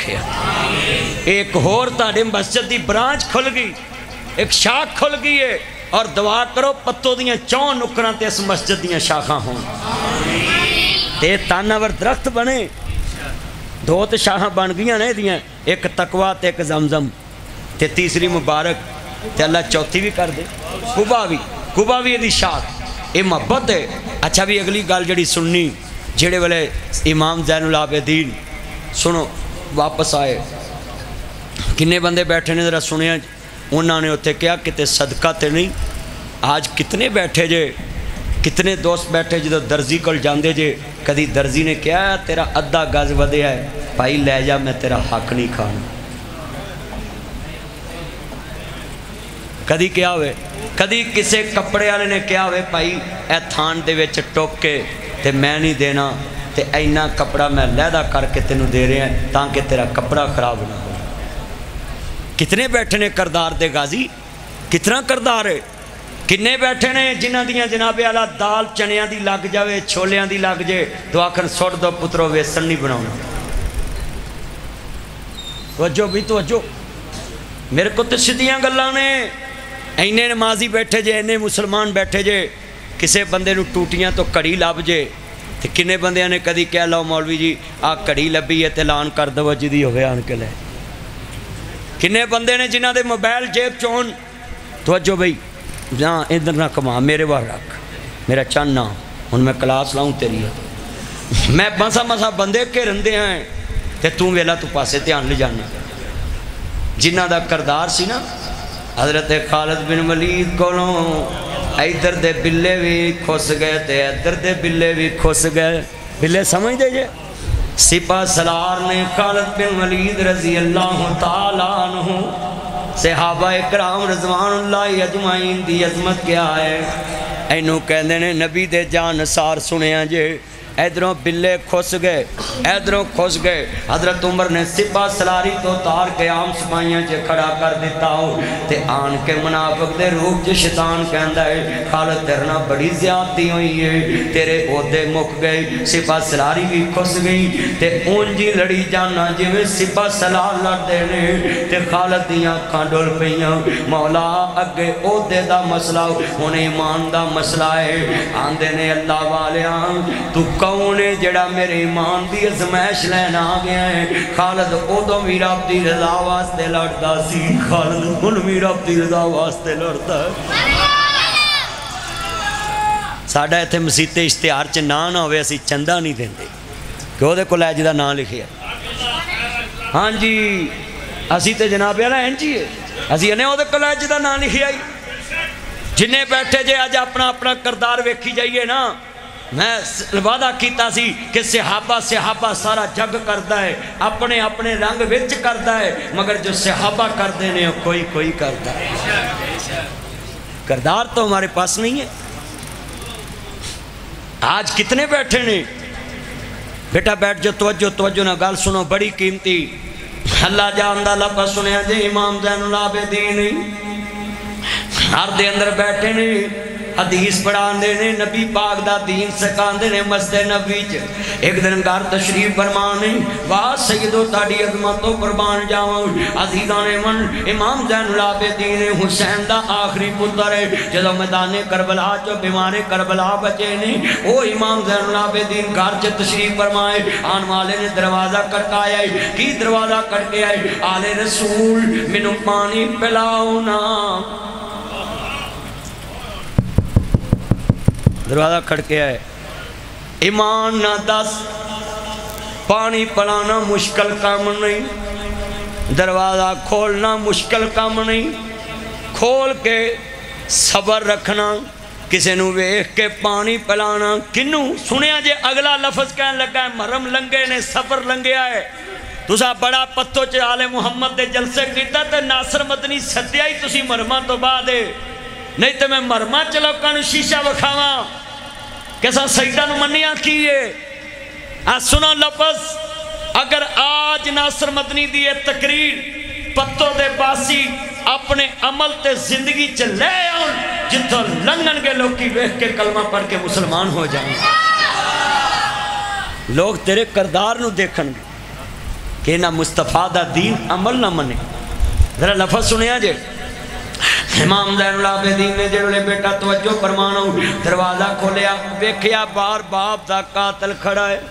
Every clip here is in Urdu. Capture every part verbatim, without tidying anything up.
رکھے. ایک ہور تاڑے مسجد دی برانچ کھل گئی, ایک شاخ کھل گئی ہے, اور دعا کرو پتو دیاں چون نکران تے اس مسجد دیاں شاخاں ہوں تے تانور درخت بنے. دو تے شاخاں بن گیاں نے دیاں, ایک تقوی تے ایک زمزم تے تیسری مبارک تے اللہ چوتھی بھی کر دے قبا بھی. قبا بھی یہ شاخ یہ محبت ہے. اچھا بھی اگلی گل جڑی سننی جڑے والے امام زین العابدین سنو واپس آئے, کنے بندے بیٹھے نے ذرا سنیا, انہوں نے اتنے کیا کتے صدقہ تے نہیں. آج کتنے بیٹھے جے, کتنے دوست بیٹھے جدو درزی کول جاندے جے, کدی درزی نے کیا تیرا ادھا گز ودیا ہے بھائی لے جا میں تیرا حق نہیں کھانا. کدی کیا ہوئے, کدی کسے کپڑے والے نے کیا ہوئے بھائی اے تھان دے وچ ٹوک کے تے میں نہیں دینا تے اینا کپڑا میں لہدہ کر کے تینوں دے رہے ہیں تاکہ تیرا کپڑا خراب نہ ہو. کتنے بیٹھے نے کردار دے غازی, کتنا کردار ہے. کنے بیٹھے نے جنہ دیاں جناب اعلیٰ دال چنیاں دی لگ جاوے چھولیاں دی لگ جے تو آخر سوٹ دو پترو ویسن نہیں بناؤنا. توجہ بھی توجہ, میرے کو تو سدیاں گلاں نے. اینے نمازی بیٹھے جے, اینے مسلمان بیٹھے جے, کسے بندے نو ٹوٹیاں تو کڑی لب جے تے کنے بندیاں نے کدی کہہ لو مولوی جی آ کڑی لبی ہے تے اعلان کر دو جدی ہوئے آن کے لے. کنے بندے نے جنہ دے موبائل جیب چون. توجہ بھئی جہاں ادھر نہ کما میرے بار رکھ, میرا چند نہ ہن میں کلاس لاؤں تیری ہے. میں مسا مسا بندے کے رندے ہیں تے توں ویلا تو پاسے دھیان لے جانا. جنہ دا کردار سی نا حضرت خالد بن ولید کولوں ادھر دے بلے بھی کھس گئے تے ادھر دے بلے بھی کھس گئے. بلے سمجھ دے جے سپہ سلار نے خالد بن ولید رضی اللہ تعالیٰ عنہ صحابہ اکرام رضوان اللہ اجمعین دی عظمت کیا ہے. اینو کہندے نے نبی دے جان سار سنیا جے, ادھروں بلے کھس گئے ادھروں کھس گئے. حضرت عمر نے سپہ سلاری تو تار کے عام سپاہیاں چے کھڑا کر دیتا ہو تے آن کے منافق دے روح چے شیطان کہندا ہے خالد تیرنا بڑی زیادتی ہوئی ہے, تیرے عہدے مک گئے. سپہ سلاری بھی کھس گئی تے اونجی لڑی جانا جویں سپہ سلار لڑدے نے تے خالد دیاں اکھاں ڈول پئیاں. مولا اگے عہدے دا مسئلہ ہن ایمان دا مسئلہ ہے. آندے نے اللہ والیاں تو کون ہے جڑا میرے ایمان دی ازمائش لینا آ گیا ہے. خالد ادو بھی رب دی رضا واسطے لڑتا سی, خالد ہن بھی رب دی رضا واسطے لڑتا ہے. ساڈا ایتھے مسیت اشتہار چ نا نہ ہوئے اسی چندہ نہیں دیندے کہ وہ دے کو لے جدا نام لکھیا. ہاں جی اسی تے جناب والا این جی ہے, اسی انہیں وہ دے کو لے جدا نام لکھیا. جنہیں بیٹھے جے اج اپنا اپنا کردار ویکھی جائیے نا. میں وعدہ کیتا سی کہ صحابہ صحابہ سارا جگ کرتا ہے, اپنے اپنے رنگ وچ کرتا ہے, مگر جو صحابہ کرتے ہیں کوئی کوئی کرتا ہے. کردار تو ہمارے پاس نہیں ہے. آج کتنے بیٹھے نے بیٹا بیٹھ جو توجہ توجہ نہ گال سنو بڑی قیمتی. اللہ جاندہ لفظ سنیا جے امام زین العابدین ہر دے اندر بیٹھے نے حدیث پڑھان دے نے نبی پاک دا دین سکان دے نے مسجد نبوی چ. ایک دن گھر تشریف فرمانے واہ سیدو تاڑی عظمتوں قربان جاواں عزیزان من امام زین العابدین حسین دا آخری پتر ہے. جدو میدان کربلا چو بیمار کربلا بچے نے او امام زین العابدین گھر چ تشریف فرمائے. آن والے نے دروازہ کھٹکایا ہے, کی دروازہ کھٹکیا ہے آل رسول مینوں پانی پلاؤ نا. دروازہ کھڑکے آئے, ایمان نہ دس پانی پلانا مشکل کام نہیں, دروازہ کھولنا مشکل کام نہیں. کھول کے صبر رکھنا, کسی نو ویکھ کے پانی پلانا. کنو سنیا جے اگلا لفظ کہنے لگا ہے مرم لنگے نے سفر لنگیا ہے. تسا بڑا پتو چ آل محمد دے جلسے کیتا تے ناصر مدنی سدیا ہی تسی مرما تو بعد ہے, نہیں تو میں مرما چلوکانو شیشہ وکھاواں کیسا سیدہ نو منیا کیے. آج سنو لفظ, اگر آج ناصر مدنی دی تقریر پتو دے باسی اپنے عمل تے زندگی چ لے آؤں جتوں لنگن کے لوگ کی ویکھ کے کلمہ پڑھ کے مسلمان ہو جائیں. لوگ تیرے کردار نو دیکھن گے. کہ نہ مصطفیٰ دا دین عمل نہ منے. ذرا لفظ سنیا جے امام زین العابدین نے جڑے بیٹا توجہ فرمانا دروازہ کھولیا ویکھیا باہر باپ دا قاتل کھڑا ہے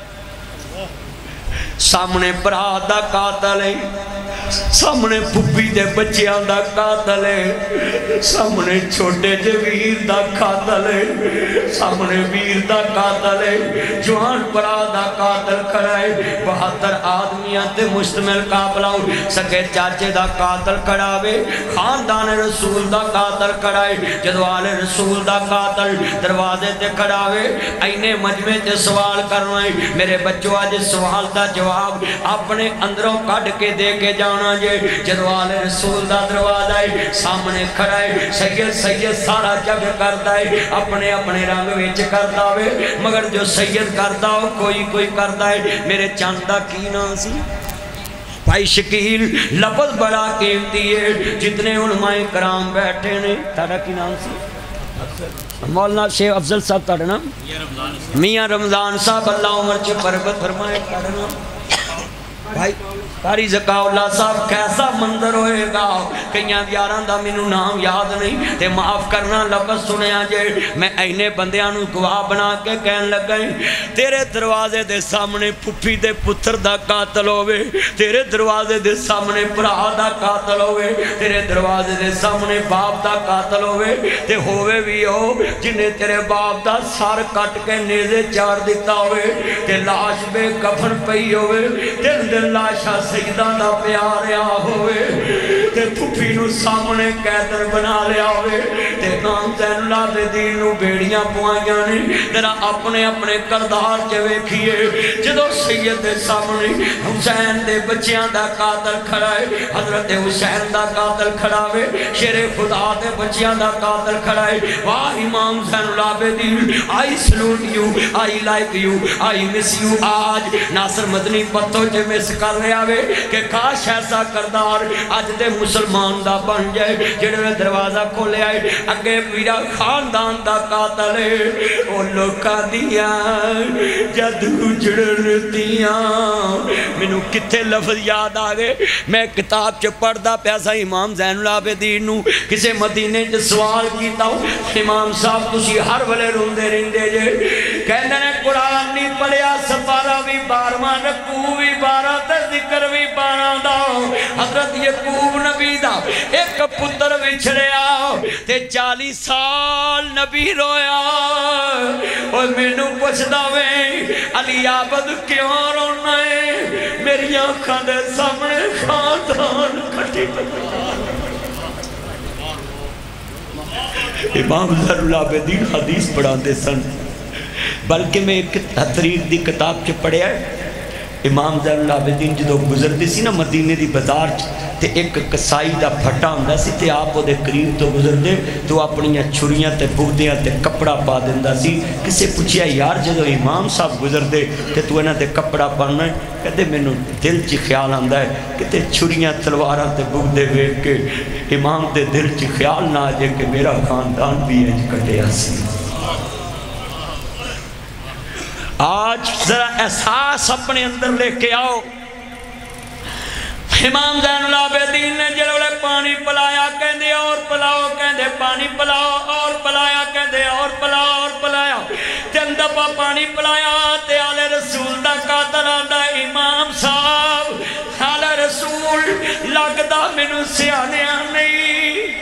سامنے برا دا قاتل ہے سامنے پھپھی دے بچیاں دا قاتل ہے سامنے چھوٹے جے ویر دا قاتل ہے سامنے ویر دا قاتل ہے جوان برا دا قاتل کھڑا ہے بہتر آدمیاں تے مشتمل قابلہ سکے چاچے دا قاتل کھڑا ہے خاندان رسول دا قاتل کھڑا ہے جدوال رسول دا قاتل دروازے تے کھڑا ہے اینے مجمع تے سوال کرنا ہے میرے بچوں آج سوال دا جواب اپنے اندروں کڑ کے دے کے جانا جے جدوال رسول دا دروازہ ہے سامنے کھڑا ہے سید سید سارا جگ کرتا ہے اپنے اپنے رنگ ویچ کرتا ہے مگر جو سید کرتا ہو کوئی کوئی کرتا ہے میرے چاندہ کی نام سی بھائی شکیل لفظ بڑا قیمتی ہے جتنے علماء کرام بیٹھے نے تارا کی نام سی مولانا شیخ افضل صاحب تارا نام میاں رمضان صاحب اللہ عمر چے پربت فرمائے تارا نام بھائی قاری زکا اللہ صاحب کیسا منظر ہوئے گا کئیاں دیاران دا منو نام یاد نہیں تے معاف کرنا لفظ سنیا جے میں اینے بندیاں نو گواہ بنا کے کہن لگ گئے تیرے دروازے دے سامنے پھپھی دے پتر دا قاتل ہوئے تیرے دروازے دے سامنے پرا دا قاتل ہوئے تیرے دروازے دے سامنے باپ دا قاتل ہوئے تے ہوئے بھی ہو جنہیں تیرے باپ دا سار کٹ کے نیزے چار دیتا ہوئے تے لاش بے کفن پئی ہوئے دل دل لاشا سیدہ دا پیاریا ہوئے تے پھپھی نو سامنے قیدر بنا لیا ہوئے تے امام زین العابدین نو بیڑیاں پوائیاں نے تیرا اپنے اپنے کردار چے ویکھیے جدو سید دے سامنے حسین دے بچیاں دا قاتل کھڑا ہے حضرت حسین دا قاتل کھڑا ہے شیر خدا دے بچیاں دا قاتل کھڑا ہے واہ Imam Zain al-Abidin I salute you I like you I miss you آج ناصر مدنی پتو جے مس کر رہے آوے کہ کاش ایسا کردار آج دے مسلمان دا بن جائے جنہوں دروازہ کھولے آئے اگے میرا خاندان دا قاتل ہے او لوکا دیا جدو جڑن دیا منو کتے لفظ یاد آگے میں کتاب چے پڑھ دا پیسا امام زین العابدین نو کسے مدینے چے سوال کیتا ہوں امام صاحب تسی ہر بلے روندے رندے جے کہنے نے قرآن نہیں پڑھیا سپارہ بھی بارواں رکو بھی بارہ تے ذکر بھی بارہ دا حضرت یعقوب نبی دا ایک پتر وچھڑیا تے چالی سال نبی رویا اور مینوں پوچھدا وے علی عابد کیوں رونا ہے میری آنکھاں دے سامنے خاندان کٹی امام زین العابدین حدیث پڑھاندے سن بلکہ میں ایک تحریک دی کتاب چ پڑھیا ہے امام زین العابدین جدو گزرتے سی نا مدینے دی بازار تے ایک کسائی دا پھٹا ہوندا سی تے آپ دے قریب تو گزردے تو اپنی چھریاں تے بغدیاں تے کپڑا پا دیندا سی کسے پوچھیا یار جدو امام صاحب گزردے تے تو انہاں تے کپڑا پانا ہے کہتے مینوں دل چ خیال آندا ہے کہ تے چھریاں تلواراں تے بغدے ویکھ کے امام دے دل چ خیال نہ آ جائے کہ میرا خاندان بھی انج کٹیا سی آج ذرا احساس اپنے اندر لے کے آؤ امام زین العابدین نے جلوے پانی پلایا کہندے اور پلاؤ کہندے پانی پلاؤ اور پلایا کہندے اور پلاؤ اور پلایا چند دفعہ پانی پلایا تے آل رسول دا قاتل آندا امام صاحب آل رسول لگدا مینوں سیانیاں نہیں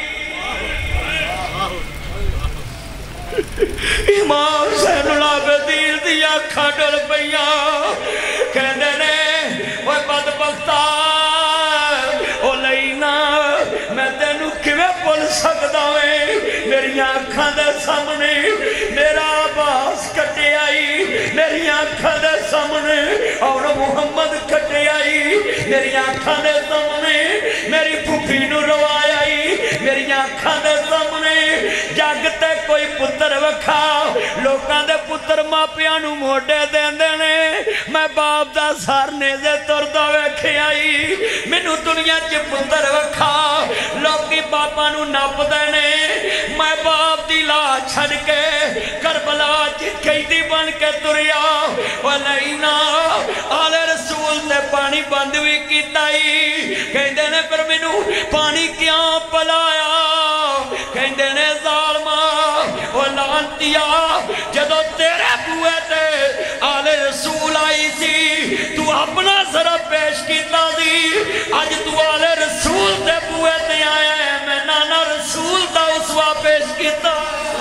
امام زین العابدین دیا کھڑ پیا کہندے نے اوے بدبختا او لینا میں تینوں کیویں بھول سکدا ویں میری آنکھاں دے سامنے میرا عباس کٹے آئی میری آنکھاں دے سامنے اور محمد کٹے آئی میری آنکھاں دے سامنے میری پھپھی نو روایا آئی میری آنکھاں دے سامنے جاگتے کوئی پتر وکھا لوکاں دے پتر ماپیاں نو موڑے دیندے نے میں باپ دا سار نیزے تردہ ویکھے آئی مینوں دنیا چ پتر وکھا لوکی باپاں نو نپ دینے میں باپ دی لاش چھڑ کے کربلا قیدی بن کے تریا ولینا آل رسول تے پانی بند بھی کیتائی کہندے نے پر مینوں پانی کیوں پلایا کہندے نے ظالما او لعنتیا جدو تیرے بوئے تے آل رسول آئی سی تو اپنا ذرا پیش کیتا دی آج تو آل رسول تے بوئے تے آیا ہے میں نانا رسول دا اسوا پیش کیتا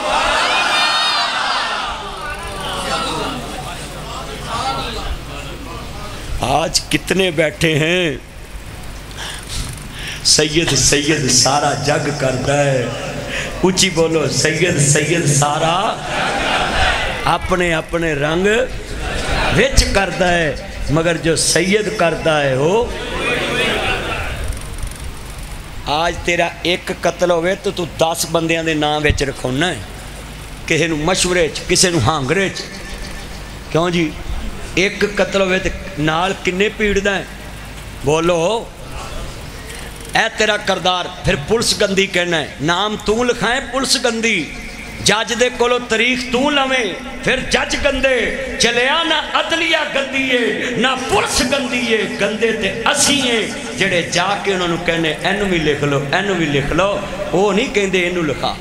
آج کتنے بیٹھے ہیں سید سید سارا جگ کرتا ہے اچھی بولو سید سید سارا اپنے اپنے رنگ وچ کرتا ہے مگر جو سید کرتا ہے وہ آج تیرا ایک قتل ہوئے تو تو دس بندیاں دے نام وچ رکھونا ہے کسی نو مشورے چ کسی نو ہانگرے چ کیوں جی ایک قتل ہوئے تو نال کنے پیڑدا ہے بولو اے تیرا کردار پھر پلس گندی کہنا ہے نام تو لکھائیں پلس گندی جج دے کولو تاریخ تو لویں پھر جج گندے چلیا نہ عدلیہ گندی ہے نہ پلس گندی ہے گندے تے اسی ہیں جڑے جا کے انہوں نے کہنے اینو بھی لکھ لو اینو بھی لکھ لو وہ نہیں کہندے اینو لکھا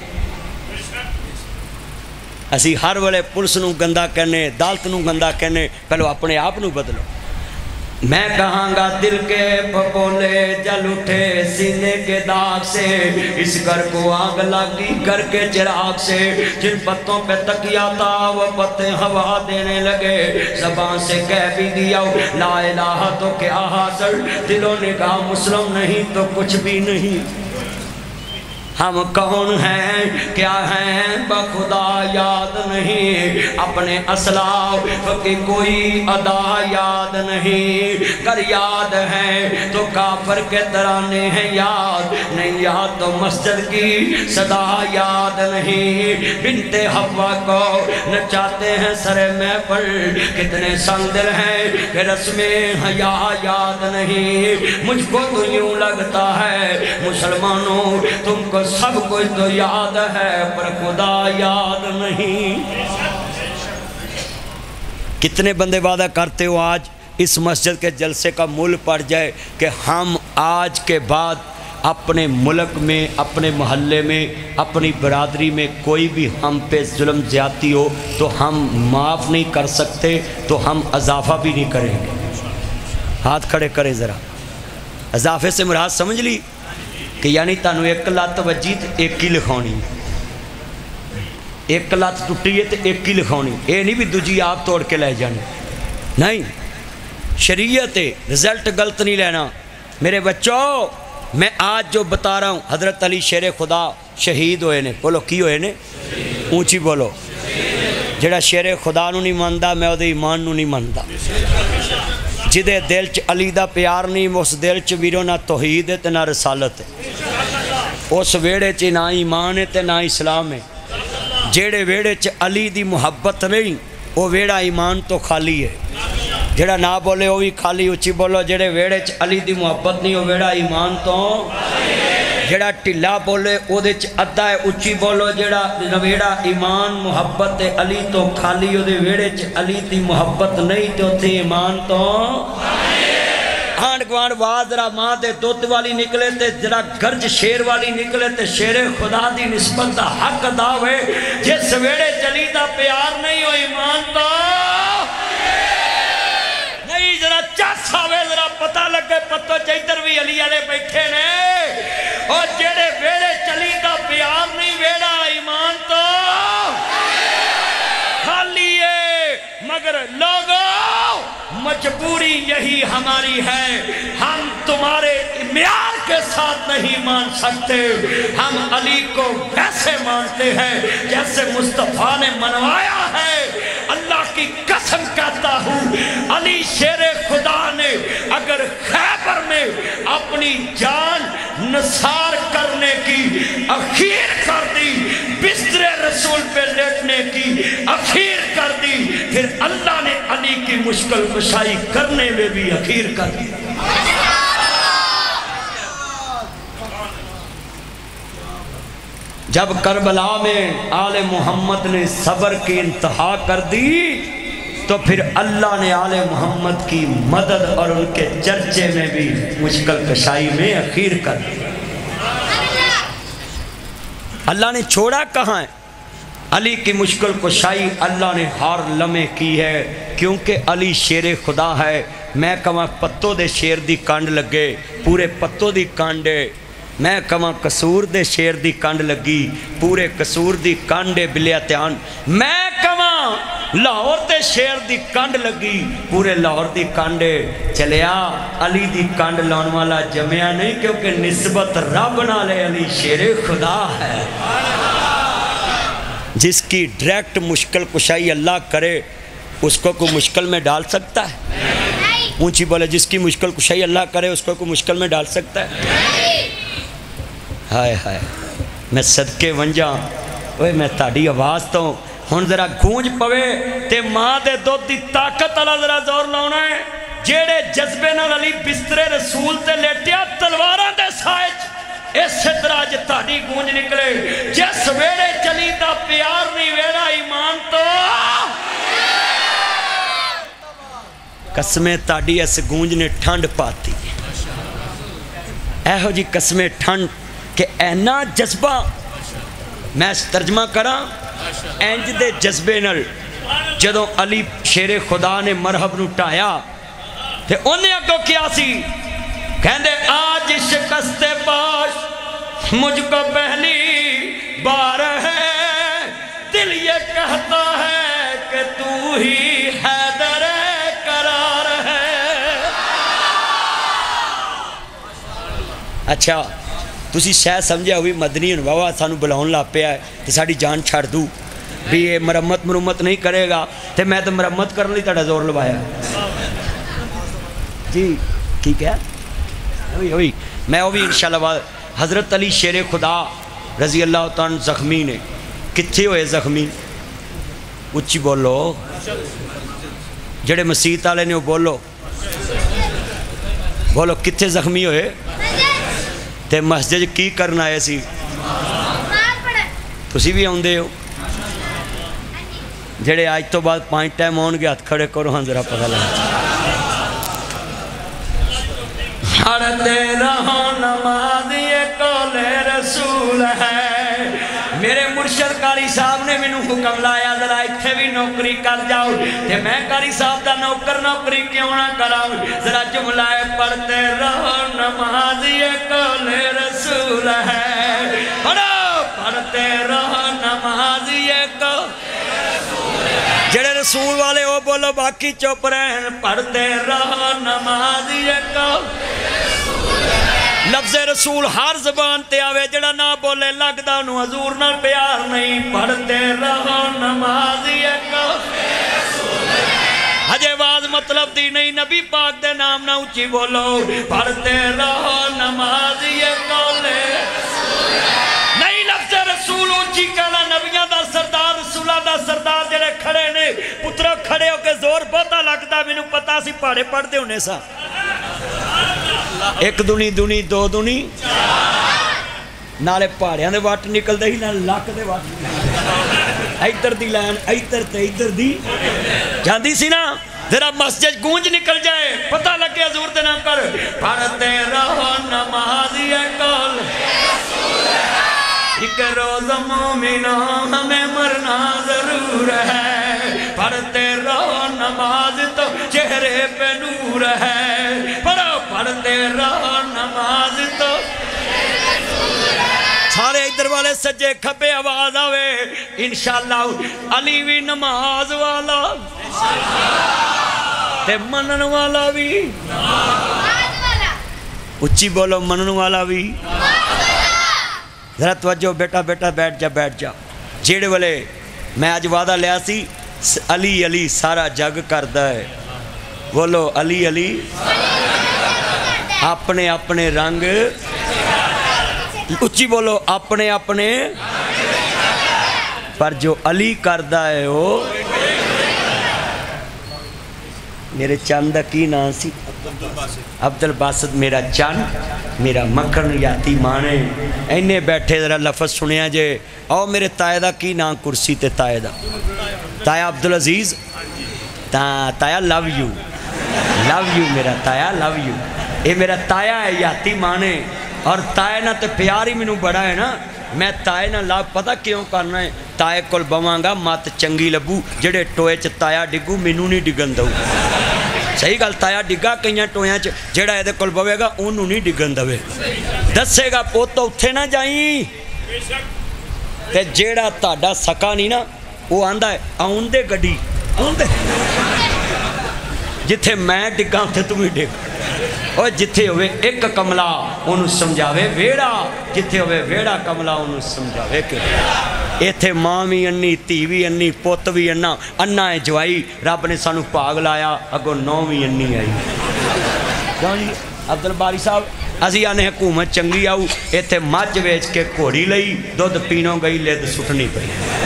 اسی ہر ویلے پولیس نو گندا کہنے عدالت نو گندا کہنے پہلو اپنے آپ نو بدلو میں کہاں گا دل کے پھپولے جل اٹھے سینے کے داغ سے اس گھر کو آگ لگی گھر کے چراغ سے جن پتوں پہ تکیا تھا وہ پتے ہوا دینے لگے زبان سے کہہ بھی دیا لا الہ تو کیا حاصل دلوں نے کہا مسلم نہیں تو کچھ بھی نہیں ہم کون ہیں کیا ہیں بخدا یاد نہیں اپنے اسلاف کی کوئی ادا یاد نہیں گر یاد ہیں تو کافر کے ترانے ہیں یاد نہیں یاد تو مسجد کی صدا یاد نہیں بنت حوا کو نچاتے ہیں سر میں پر کتنے سنگ دل ہیں کہ رسم حیا یاد نہیں مجھ کو تو یوں لگتا ہے مسلمانوں تم کو سب کوئی تو یاد ہے پر خدا یاد نہیں کتنے بندے وعدہ کرتے ہو آج اس مسجد کے جلسے کا مول پڑ جائے کہ ہم آج کے بعد اپنے ملک میں اپنے محلے میں اپنی برادری میں کوئی بھی ہم پہ ظلم زیادتی ہو تو ہم معاف نہیں کر سکتے تو ہم اضافہ بھی نہیں کریں گے ہاتھ کھڑے کریں ذرا اضافے سے مراد سمجھ لی کہ یعنی تانو ایک لات وجی تے ایک ہی لکھونی ایک لات ٹوٹی ہے تے ایک ہی لکھونی اے نہیں بھی دوجی آپ توڑ کے لے جانے نہیں شریعت ہے رزلٹ غلط نہیں لینا میرے بچوں میں آج جو بتا رہا ہوں حضرت علی شیر خدا شہید ہوئے نے بولو کی ہوئے نے اونچی بولو جڑا شیر خدا نو نہیں ماندا میں او دے ایمان نو نہیں ماندا جدے دل چ علی دا پیار نہیں اس دل چ ویرو نہ توحید ہے تے نہ رسالت ہے اس ویڑے چ نہ ایمان ہے تے نہ اسلام ہے جیڑے ویڑے چ علی دی محبت نہیں وہ ویڑا ایمان تو خالی ہے جیڑا نہ بولے وہ بھی خالی اچھی بولو جیڑے ویڑے چ علی دی محبت نہیں وہ ویڑا ایمان تو جیڑا ٹھلا بولے وہ دے چ ادھا ہے اچھی بولو جیڑا ویڑا ایمان محبت علی تو خالی وہ دے ویڑے چ علی دی محبت نہیں تو تھے ایمان تو آنڈ گوانڈ وادرہ ماں دے دوت والی نکلے تے جرا گرج شیر والی نکلے تے شیر خدا دی نسبت دا حق دا ہوئے جس ویڑے چلی دا پیار نہیں ہو ایمان تو نہیں ذرا چاس آوے ذرا پتہ لگے پتو چیدر بھی علی علیہ بیٹھے نے اور جیڑے ویڑے چلی دا پیار نہیں ویڑا ایمان تو خالی ہے مگر لوگوں مجبوری یہی ہماری ہے ہم تمہارے معیار کے ساتھ نہیں مان سکتے ہم علی کو ویسے مانتے ہیں جیسے مصطفیٰ نے منوایا ہے اللہ کی قسم کہتا ہوں علی شیر خدا نے اگر خیبر میں اپنی جان نثار کرنے کی اخیر کر دی بستر رسول پہ لیٹنے کی اخیر کر دی پھر اللہ نے علی کی مشکل کشائی کرنے میں بھی اخیر کر دی جب کربلا میں آل محمد نے صبر کی انتہا کر دی تو پھر اللہ نے آل محمد کی مدد اور ان کے چرچے میں بھی مشکل کشائی میں اخیر کر دی۔ اللہ نے چھوڑا کہاں ہے؟ علی کی مشکل کشائی اللہ نے ہر لمحے کی ہے، کیونکہ علی شیر خدا ہے۔ میں کہاں پتوں دے شیر دی کانڈ لگے، پورے پتوں دی کانڈے، میں کہاں قصور دے شیر دی کانڈ لگی، پورے قصور دی کانڈے بلیا تیان، میں کہاں لاہور دے شیر دی کانڈ لگی، پورے لاہور دی کانڈے چلیا۔ علی دی کانڈ لان والا جمعہ نہیں، کیونکہ نسبت رب نالے علی شیر خدا ہے۔ جس کی ڈائریکٹ مشکل کشائی اللہ کرے اس کو کوئی مشکل میں ڈال سکتا ہے؟ اونچی بولے، جس کی مشکل کشائی اللہ کرے اس کو کوئی مشکل میں ڈال سکتا ہے؟ ہائے ہائے، میں صدقے ونجا اوے میں تاڑی آواز تو ہن ذرا گونج پوے تے ماں دے دودھ دی طاقت والا ذرا زور لاؤنا ہے۔ جیڑے جذبے نال علی بسترے رسول تے لیٹیا تلواراں دے سائچ، اس طرح جے تاڑی گونج نکلے، جس ویڑے چلی دا پیار نہیں ویڑا ایمان تو قسمیں تاڑی ایسے گونج نے ٹھنڈ پاتی اے ہو جی، قسمیں ٹھنڈ کہ اینا جذبہ میں ترجمہ کرا اینج دے جذبے نل جدوں علی شیر خدا نے مرحب نو ٹایا تے انہیں اگو کیا سی کہندے آج شکست باش مجھ کو پہلی بار ہے، دل یہ کہتا ہے کہ تو ہی حیدر قرار ہے۔ اچھا تسی شاید سمجھے ہوئی مدنی انواوا سانو بلاؤن لا پیا ہے کہ ساڑی جان چھاڑ دو بھی یہ مرمت مرمت نہیں کرے گا تے میں تو مرمت کرنے لی تڑا زور لوایا جی ٹھیک ہے ہوئی ہوئی میں وہ بھی انشاءاللہ حضرت علی شیر خدا رضی اللہ تعالیٰ زخمی نے کتھے ہوئے زخمی اچھی بولو جڑے مسیحت والے نے وہ بولو بولو کتھے زخمی ہوئے تے مسجد کی کرنا ہے سی تسی بھی آن دے ہو جڑے آج تو بعد پانچ ٹائم آن گے ہاتھ کھڑے کرو ہاں ذرا پتہ لگا پڑھتے رہو نماز یہ قول رسول ہے۔ میرے مرشد قاری صاحب نے مینوں حکم لایا ذرا اتھے بھی نوکری کر جاؤ تے میں قاری صاحب دا نوکر نوکری کیوں نہ کراؤ ذرا جملہ پڑھتے رہو نماز یہ قول رسول ہے، پڑھو پڑھتے رہو نماز یہ قول جڑے رسول والے ہو بولو باقی چپ رہن، پڑھتے رہو نماز یہ قول لفظ رسول ہر زبان تے آوے جڑا نہ بولے لگدا انہوں حضور نہ پیار نہیں، پڑھتے رہو نماز یہ قول ہجے آواز مطلب دی نہیں، نبی پاک دے نام نہ اونچی بولو، پڑھتے رہو نماز یہ قول نہیں، لفظ رسول اونچی کہنا نبیاں دا سردار رسولہ دا سردار جڑے کھڑے نے پترہ کھڑے ہو کے زور بہتا لگتا میں نو پتا سی پاڑے پڑھ دے ہونے سا ایک دنی دنی دو دنی نالے پاڑیاں دے واٹ نکل دے ہی نالے لاکھ دے واٹ نکل دے ایتر دی لائن ایتر تے ایتر دی جاندی سی نا ذرا مسجد گونج نکل جائے پتہ لگے حضور دے نام کر پڑھتے رہو نماز یہ قول ایک روز مومنوں ہمیں مرنا ضرور ہے، پڑھتے رہو نماز تو چہرے پہ نور ہے، پڑھو پڑھتے رہو نماز تو سارے ادھر والے سجے کھپے آواز آوے انشاءاللہ علی بھی نماز والا تے منن والا بھی اچھی بولو منن والا بھی ذرا توجہ بیٹا بیٹا بیٹھ جا بیٹھ جا جیڑے والے میں آج وعدہ لیا سی علی علی سارا جگ کردا ہے بولو علی علی اپنے اپنے رنگ اچھی بولو اپنے اپنے پر جو علی کردا ہے وہ میرے چند دا کی نام سی عبد الباسط میرا چند میرا مکھن یاتی مانے اینے بیٹھے ذرا لفظ سنیا جے او میرے تائے دا کی نام کرسی تے تائے دا تایا عبدالعزیز تایا لو یو لو یو میرا تایا لو یو اے میرا تایا ہے یاتی مانے اور تائے نہ تے پیاری منو بڑا ہے نا میں تائے نہ لو پتہ کیوں کرنا ہے تائے کل بوانگا مات چنگی لبو جڑے ٹوئے چ تایا ڈگو منو نہیں ڈگن دو صحیح گل تایا ڈگا کئیاں ٹویاں چ جڑا ہے دے کل بوے گا انہوں نہیں ڈگن دوے دسے گا پوتو اتھے نہ جائیں تے جیڑا تاڑا سکا نہیں نا وہ آندھا ہے آن دے گڑی آن دے جتھے میں ڈگا تھے تمہیں ڈگ اور جتھے ہوئے ایک کملا انہوں سمجھاوے ویڑا جتھے ہوئے ویڑا کملا انہوں سمجھاوے کہ ایتھے ماں بھی انی تھی بھی انی پوت بھی انا انا ہے جوائی رب نے سانو پاگ لایا اگو نو بھی انی آئی کیوں جی عبدالباری صاحب اسی آنے حکومت چنگی آؤ ایتھے مجھ ویچ کے کوڑی لئی دودھ پینوں گئی لید سٹنی پئی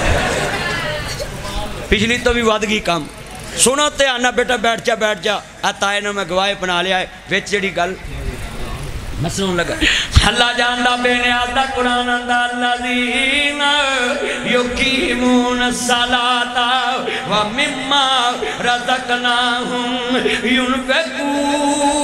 پچھلی تو بھی ود گئی کام سنو تے آنا بیٹا بیٹھ جا بیٹھ جا آتائے نا میں گواہ بنا لیا ہے ویچ جڑی گل مسلون لگا اللہ جاندہ بے نیاز دا قرآن اندہ الذین یقیمون الصلاة ومما رزقناہم ينفقون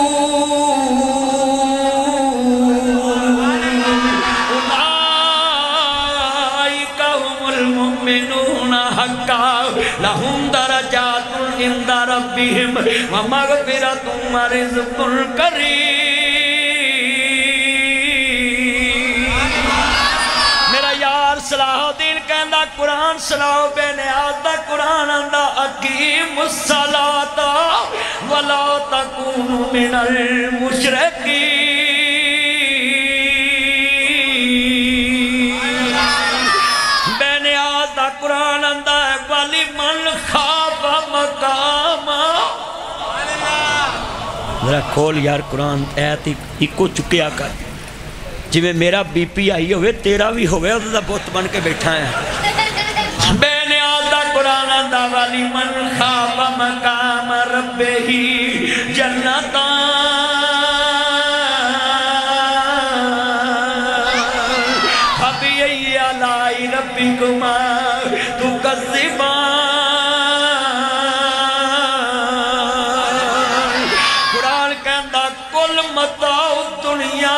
اولئک هم المؤمنون حقا لهم درجات عند ربهم ومغفرة ورزق کریم صلاح الدین کہندہ قرآن صلاح بے نیاز دا قرآن اندہ اقیم الصلاة ولا تکونوا من المشرکین بے نیاز دا قرآن اندہ ولی من خواب مقام ذرا کھول یار قرآن ایت ایکو چکیا کر جی میں میرا بی پی آئی ہوئے تیرا بھی ہوئے اور دا بہت بن کے بیٹھا ہے بے نیاز دا قرآن اندہ والی من خواب مقام ربے ہی جنتاں فبئی علائی ربی کما تو کذبان قرآن کہندہ کل متاع دنیا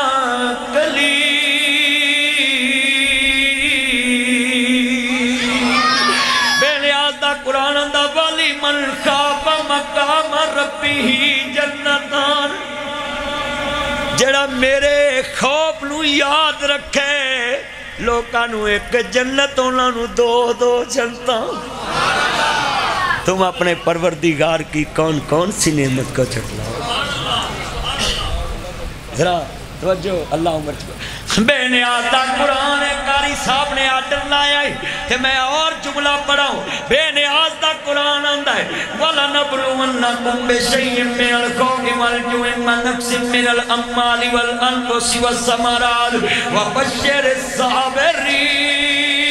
من خواب مقام ربی جنتان جڑا میرے خوف نو یاد رکھے لوکانو ایک جنت انہوں دو دو جنتاں تم اپنے پروردگار کی کون کون سی نعمت کو چھٹلاؤ ذرا توجہ اللہ عمر چھو بے نیاز دا قرآن کاری صاحب نے آدر لایا ہے کہ میں اور جملہ پڑھاؤں بے نیاز دا قرآن آندہ ہے وَلَنَبْلُوَنَّكُمْ بِشَيْءٍ مِّنَ الْخَوْفِ وَالْجُوعِ وَنَقْصٍ مِّنَ الْأَمْوَالِ وَالْأَنفُسِ وَالثَّمَرَاتِ وَبَشِّرِ الصَّابِرِينَ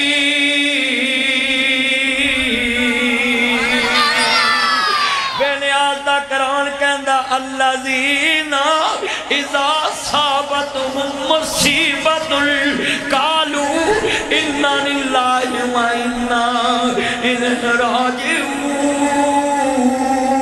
بے نیاز دا قرآن کہندہ الَّذِينَ اِذَا صَابَتْهُمْ مُصِيبَةٌ قَالُوا إِنَّا لِلَّهِ وَإِنَّا إِلَيْهِ رَاجِعُونَ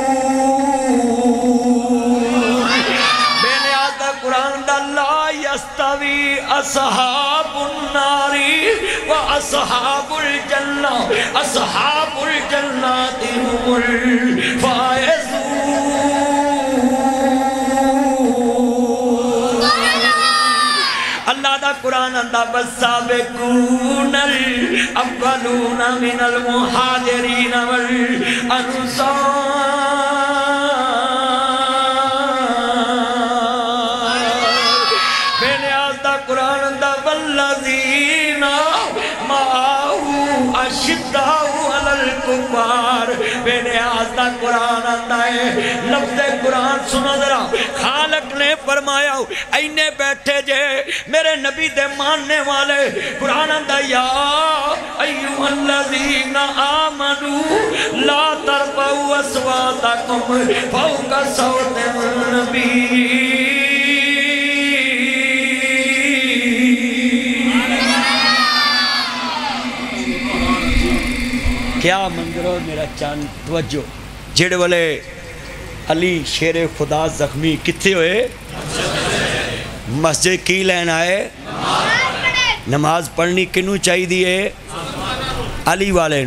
بے نیاز دا قرآن دا لا يستوي أصحاب النار وأصحاب الجنة أصحاب الجنة هم الفائزون اللہ دا قرآن اندہ والسابقون الاولون من المہاجرین والانصار بے نیاز دا قرآن اندہ والذین معاہو اشداؤ علی کفار بے نیاز دا قرآن آتا ہے لفظ قرآن سنو ذرا خالق نے فرمایا اینے بیٹھے جے میرے نبی دے ماننے والے قرآن آتا یا ایوہ الذین آمنوا لا ترفعوا اصواتکم فوق صوت النبی کیا منظرو میرا چاند توجہ جڑ والے علی شیر خدا زخمی کتھے ہوئے مسجد کی لین آئے نماز پڑھنی کنو چاہی دیئے علی والے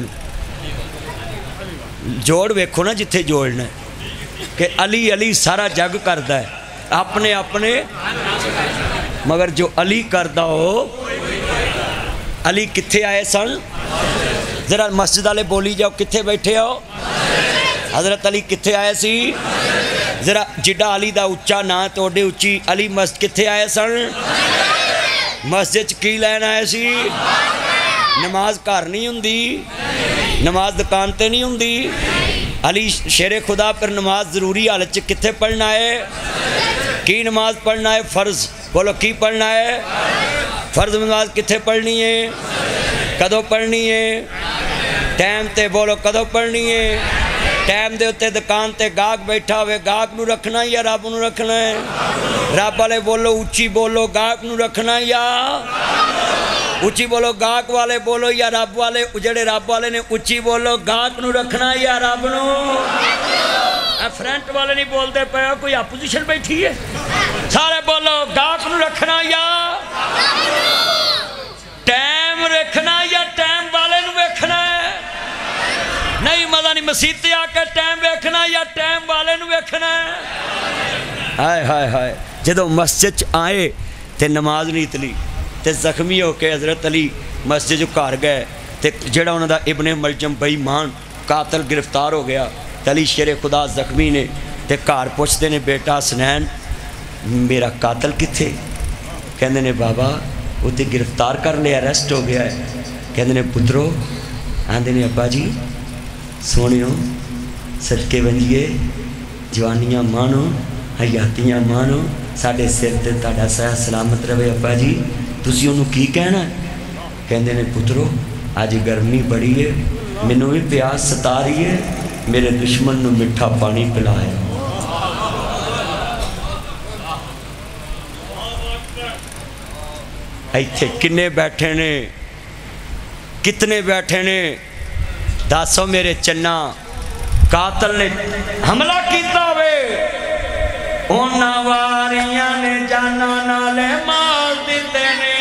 جوڑ ویکھو نا جتھے جوڑنا ہے کہ علی علی سارا جگ کردہ ہے اپنے اپنے مگر جو علی کردہ ہو علی کتھے آئے سن ذرا مسجد والے بولی جاؤ کتھے بیٹھے ہو حضرت علی کتھے آئے سی ذرا جڈا علی دا اچھا نا توڑے اچھی علی مسجد کتھے آئے سن مسجد کی لین آئے سی نماز کار نہیں ہوں دی نماز دکانتے نہیں ہوں دی علی شیر خدا پر نماز ضروری حالت کتھے پڑھنا ہے کی نماز پڑھنا ہے فرض بولو کی پڑھنا ہے فرض نماز کتھے پڑھنی ہے کدو پڑھنی ہے ٹائم تے بولو کدو پڑھنی ہے ٹائم دے ہوتے دکان تے گاہک بیٹھا ہوئے گاہک نو رکھنا یا رب نو رکھنا ہے رب والے بولو اچھی بولو گاہک نو رکھنا یا اچھی بولو گاہک والے بولو یا رب والے جڑے رب والے نے اچھی بولو گاہک نو رکھنا یا رب نو فرنٹ والے نہیں بول دے پہ کوئی اپوزیشن بیٹھی ہے سارے بولو گاہک نو رکھنا یا ٹائم رکھنا یا ٹائم والے نو ویکھنا ہے نہیں مزہ نہیں مسیتے آ کے ٹائم ویکھنا یا ٹائم والے نو ویکھنا ہے ہائے ہائے ہائے جدو مسجد آئے تے نماز نہیں تلی تے زخمی ہو کے حضرت علی مسجد جو کار گئے تے جڑا انہوں دا ابن ملجم بھائی مان قاتل گرفتار ہو گیا علی شیر خدا زخمی نے تے کار پوچھتے نے بیٹا حسنین میرا قاتل کتھے کہندے نے بابا وہ تے گرفتار کر لے اریسٹ ہو گیا ہے کہندے نے پترو آندے نے ابا جی سونیو صدقے ونجیے جوانیاں مانو حیاتیاں مانو ساڑھے سر تے تاڑا سایہ سلامت روے ابا جی تسی انہوں کی کہنا ہے کہندے نے پترو آج گرمی بڑی ہے منو بھی پیاس ستا رہی ہے میرے دشمن نو مٹھا پانی پلائے ایتھے کنے بیٹھے نے کتنے بیٹھے نے داسو میرے چنا قاتل نے حملہ کیتا ہوئے اونا واریاں نے جانا نالے مار دیتے نے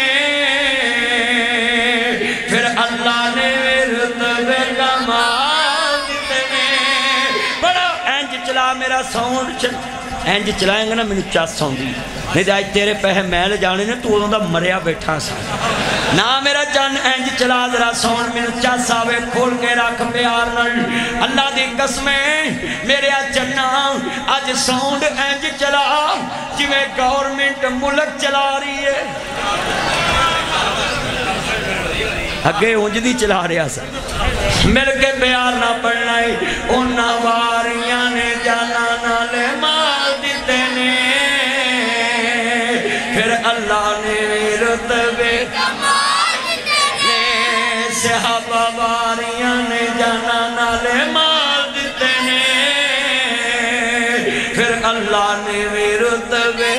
پھر اللہ نے رتبے کا مار دیتے نے بڑا اینج چلا میرا ساؤنڈ چل اینج چلائیں گا نا میں نے چاس ساؤنڈی نہیں دے آج تیرے پہے محل جانے نے تو انہوں دا مریا بیٹھا سا نا میرا جان اینج چلا ذرا سون میں چاس آوے کھول کے رکھ پیار نل اللہ دی قسمیں میرے جنہ آج ساؤنڈ اینج چلا جی میں گورنمنٹ ملک چلا رہی ہے اگے اونجدی چلا رہا سا مل کے پیار نہ پڑھنا ہے انہاں واریاں نے جانا نہ لے مار دیتے نے پھر اللہ نے رتبے صحابہ واریاں نے جانا نالے مار دیتے ہیں پھر اللہ نے بھی رتبے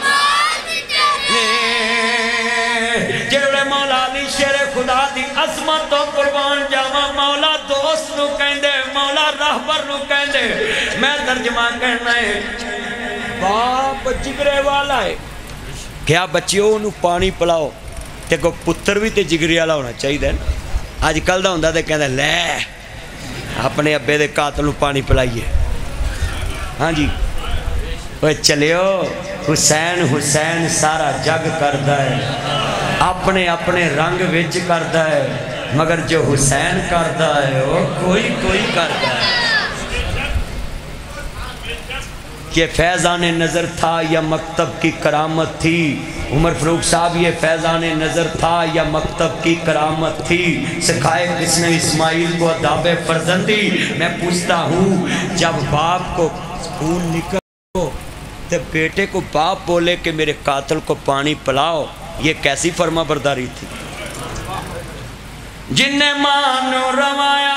جڑے مولا علی شیر خدا دی عظمت تو قربان جاواں مولا دوست نو کہندے مولا راہبر نو کہندے میں ترجمہ کرنا ہے باپ جگرے والا ہے کیا بچیوں انہوں پانی پلاؤ تے کو پتر بھی تے جگری والا ہونا چاہیے دے آج کل دا ہوندہ دے کہندے لے اپنے ابے دے قاتل پانی پلائیے ہاں جی وہ چلیو حسین حسین سارا جگ کردہ ہے اپنے اپنے رنگ وچ کردہ ہے مگر جو حسین کردہ ہے وہ کوئی کوئی کردہ ہے یہ فیضان نظر تھا یا مکتب کی کرامت تھی؟ عمر فاروق صاحب یہ فیضان نظر تھا یا مکتب کی کرامت تھی؟ سکھائے کس نے اسماعیل کو اداب فرزندی؟ میں پوچھتا ہوں جب باپ کو خون نکل ہو تو بیٹے کو باپ بولے کہ میرے قاتل کو پانی پلاؤ، یہ کیسی فرما برداری تھی؟ جن نے مانو روایا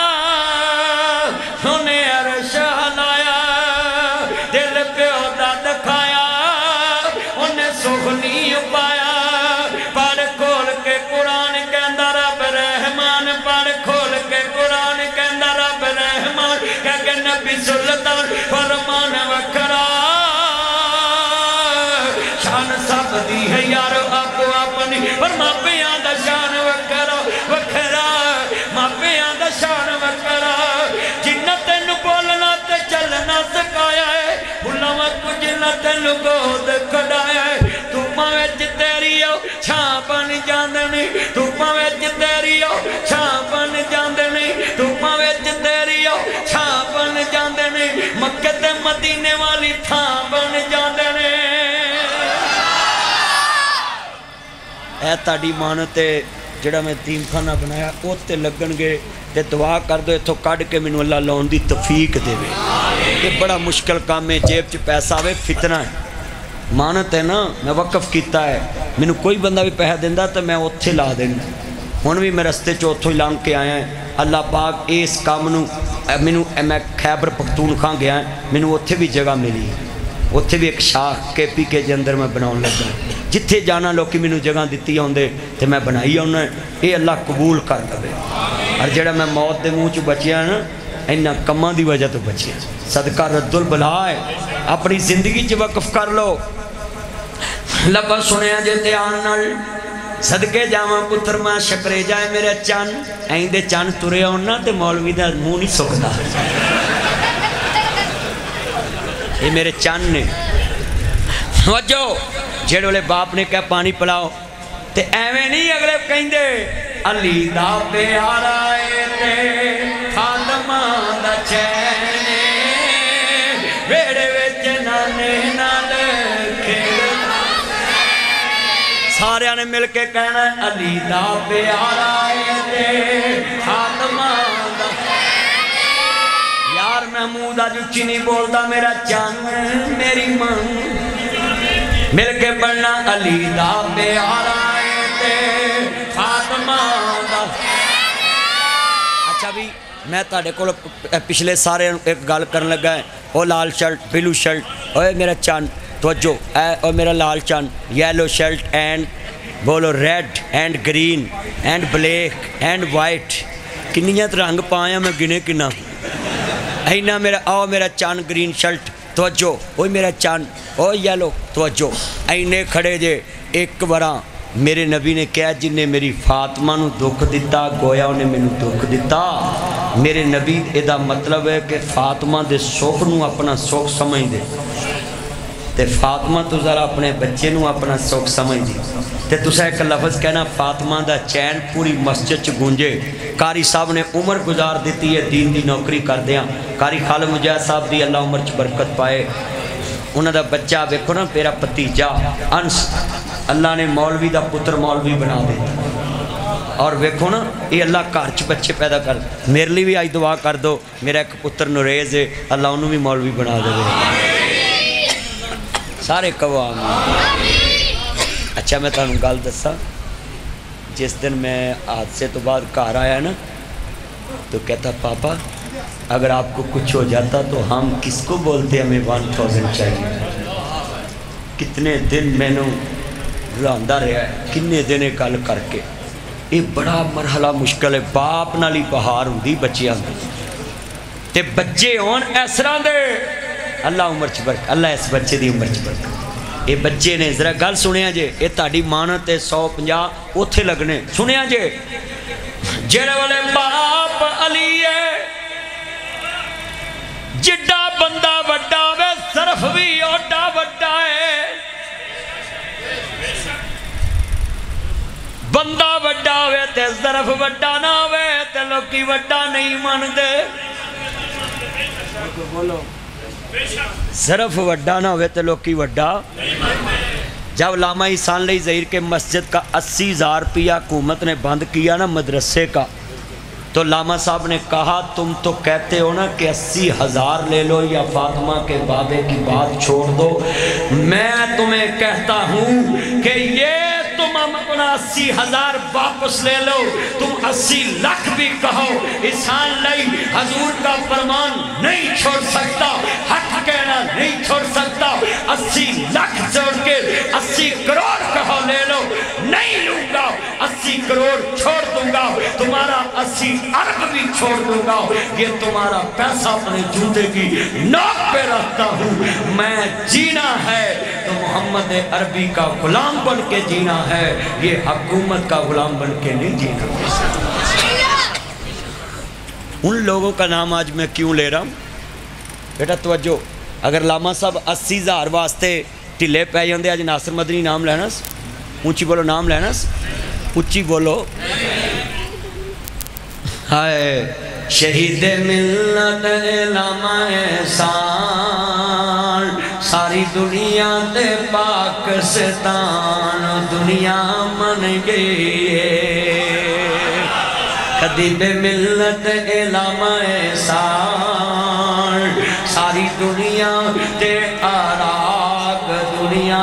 انہیں عرش ہلایا، دل پیو دا دکھایا انہیں سخنی پایا۔ پڑھ کھول کے قرآن کہندا رب رحمان، پڑھ کھول کے قرآن کہندا رب رحمان، کہ کہ نبی سلطان فرمان وکھرا، شان سب دی ہے یارو آپ اپنی، پر ماپیاں دا شان وکھرا وکھرا، ماپیاں دا شان وکھرا۔ جنہ تینو بولنا تے چلنا سکھایا ہے، بھلاواں کچھ نہ تینو گود کھڑایا ہے۔ دھوپاں وچ تیری او چھاں بن جاندنی، دھوپاں وچ تیری او چھاں بن جاندنی، دھوپاں وچ تیری او چھاں بن جاندنی، مکے تے مدینے والی تھاں بن جاندنی۔ اے تاڑی مانتے جڑا میں تیم خانہ بنایا اوتے لگن گے تے دعا کر دو اتھو کڑ کے منو اللہ لون دی توفیق دے وے۔ یہ بڑا مشکل کام ہے، جیب چ پیسہ آوے فتنہ ہے۔ مانت ہے نا، میں وقف کیتا ہے، منو کوئی بندہ بھی پیسہ دیندہ تو میں اتھے لا دینا۔ ہن بھی میں رستے چ اتھو ہی لانگ کے آیا ہیں۔ اللہ پاک اس کام نو منو میں خیبر پختونخوا گیا ہے، منو اتھے بھی جگہ ملی ہے، اتھے بھی ایک شاخ کے پی کے اندر میں بناؤں لگا، جتھے جانا لوکی منو جگہ دیتی ہوندے تے میں بنائی ہونا ہے۔ اے اللہ قبول کر دے۔ اور جڑا میں موت دے منہ چ بچیا نا، انہاں کماں دی وجہ تو بچیا، صدقہ رد البلا ہے۔ اپنی زندگی چ وقف کر لو۔ لبا سنیا جے دھیان نال، صدقے جاواں پتر ماں شکرے جائے میرے چن، این دے چن ترے ہونا تے مولوی دا منہ نہیں سکدا۔ یہ میرے چن نے وجہ جڑے والے باپ نے کہا پانی پلاؤ تے ایویں نہیں اگلے کہیں دے علی دا پیارا اے تے فاطمہ دا چین ویڑے وچ نانے نال کھیلنا، سارے نے مل کے کہنا ہے علی دا پیارا اے تے فاطمہ دا۔ یار محمود آج اچھی نہیں بولتا میرا چان میری ماں، مل کے پڑھنا علی دا پیارا اے تے فاطمہ دا۔ اچھا بھی میں تاڑے کو پچھلے سارے ایک گال کرنے لگا ہے، او لال شرٹ بلو شرٹ، اوے میرا چان توجہ، اے او میرا لال چان yellow shirt and blue red and green and black and white, کنیت رنگ پایا میں گنے کنا اینا میرا آو میرا چان گرین شرٹ توجہ، اوہ میرا چان او یلو توجہ، اینے کھڑے جے ایک برا میرے نبی نے کہا جن نے میری فاطمہ نو دکھ دیتا گویا انہیں میں نو دکھ دیتا۔ میرے نبی ایدہ مطلب ہے کہ فاطمہ دے سوکھ نو اپنا سوکھ سمجھ دے، تے فاطمہ تو ذرا اپنے بچے نو اپنا سوکھ سمجھ دی، تے تو سا ایک لفظ کہنا فاطمہ دا چین پوری مسجد چ گونجے۔ کاری صاحب نے عمر گزار دیتی ہے دین دی نوکری کر دیا، کاری خالد مجاہد صاحب دی اللہ عمر چ برکت پائے، انہوں دا بچہ ویکھو نا میرا پتیجا انس اللہ نے مولوی دا پتر مولوی بنا دیتا، اور ویکھو نا یہ اللہ گھر چ بچے پیدا کر۔ میرے لیے بھی آج دعا کر دو، میرا ایک پتر نریز ہے اللہ انہوں بھی مولوی بنا دے، سارے کہو آمین۔ اچھا میں تانوں گل دساں، جس دن میں حادثے تو بعد گھر آیا نا تو کہتا پاپا اگر آپ کو کچھ ہو جاتا تو ہم کس کو بولتے ہمیں ون تھاؤزنڈ چاہیے۔ کتنے دن میں نے رہندا رہا ہے، کتنے دن گل کر کے، یہ بڑا مرحلہ مشکل ہے۔ باپ نالی بہار ہوندی بچیاں دی تے بچے ہون اس طرح دے، اللہ عمر چ برکت، اللہ اس بچے دی عمر چ برکت۔ یہ بچے نے ذرا گل سنیا جے، یہ تہاڈی مانت ہے سو پنجا اوتھے لگنے، سنیا جے جڑے والے باپ علی ہے جڈا بندہ وڈا وے صرف بھی اوڈا وڈا ہے، بندہ وڈا ہوئے تے ظرف وڈا نہ ہوئے تے لوکی وڈا نہیں مان دے۔ بولو ظرف وڈا نہ ہوئے تو لوگ کی وڈا. جب علامہ احسان علی ظہیر کے مسجد کا اسی ہزار روپیہ حکومت نے بند کیا نا مدرسے کا، تو علامہ صاحب نے کہا تم تو کہتے ہو نا کہ اسی ہزار لے لو یا فاطمہ کے بابے کی بات چھوڑ دو، میں تمہیں کہتا ہوں کہ یہ تم اپنا اسی ہزار واپس لے لو، تم اسی لاکھ بھی کہو، احسان علی حضور کا فرمان نہیں چھوڑ سکتا، حق کہنا نہیں چھوڑ سکتا. اسی لاکھ چھوڑ کے اسی کروڑ کہو لے لو، نہیں لوں گا، اسی کروڑ چھوڑ دوں گا، تمہارا اسی ارب بھی چھوڑ دوں گا. یہ تمہارا پیسہ اپنے جوتے کی نوک پہ رکھتا ہوں. میں جینا ہے تو محمد عربی کا غلام بن کے جینا ہے، یہ حکومت کا غلام بن کے نہیں جینا. ان لوگوں کا نام آج میں کیوں لے رہا ہوں بیٹا توجہ. اگر علامہ صاحب اسی ہزار واسطے ٹھلے پہ جاندے آج ناصر مدنی نام لینا س اونچی بولو نام لینا س اونچی بولو. ہائے شہید ملت علامہ احسان، ساری دنیا تے پاکستان دنیا من گئی. خدیب ملت علامہ احسان، ساری دنیا تے عراق دنیا،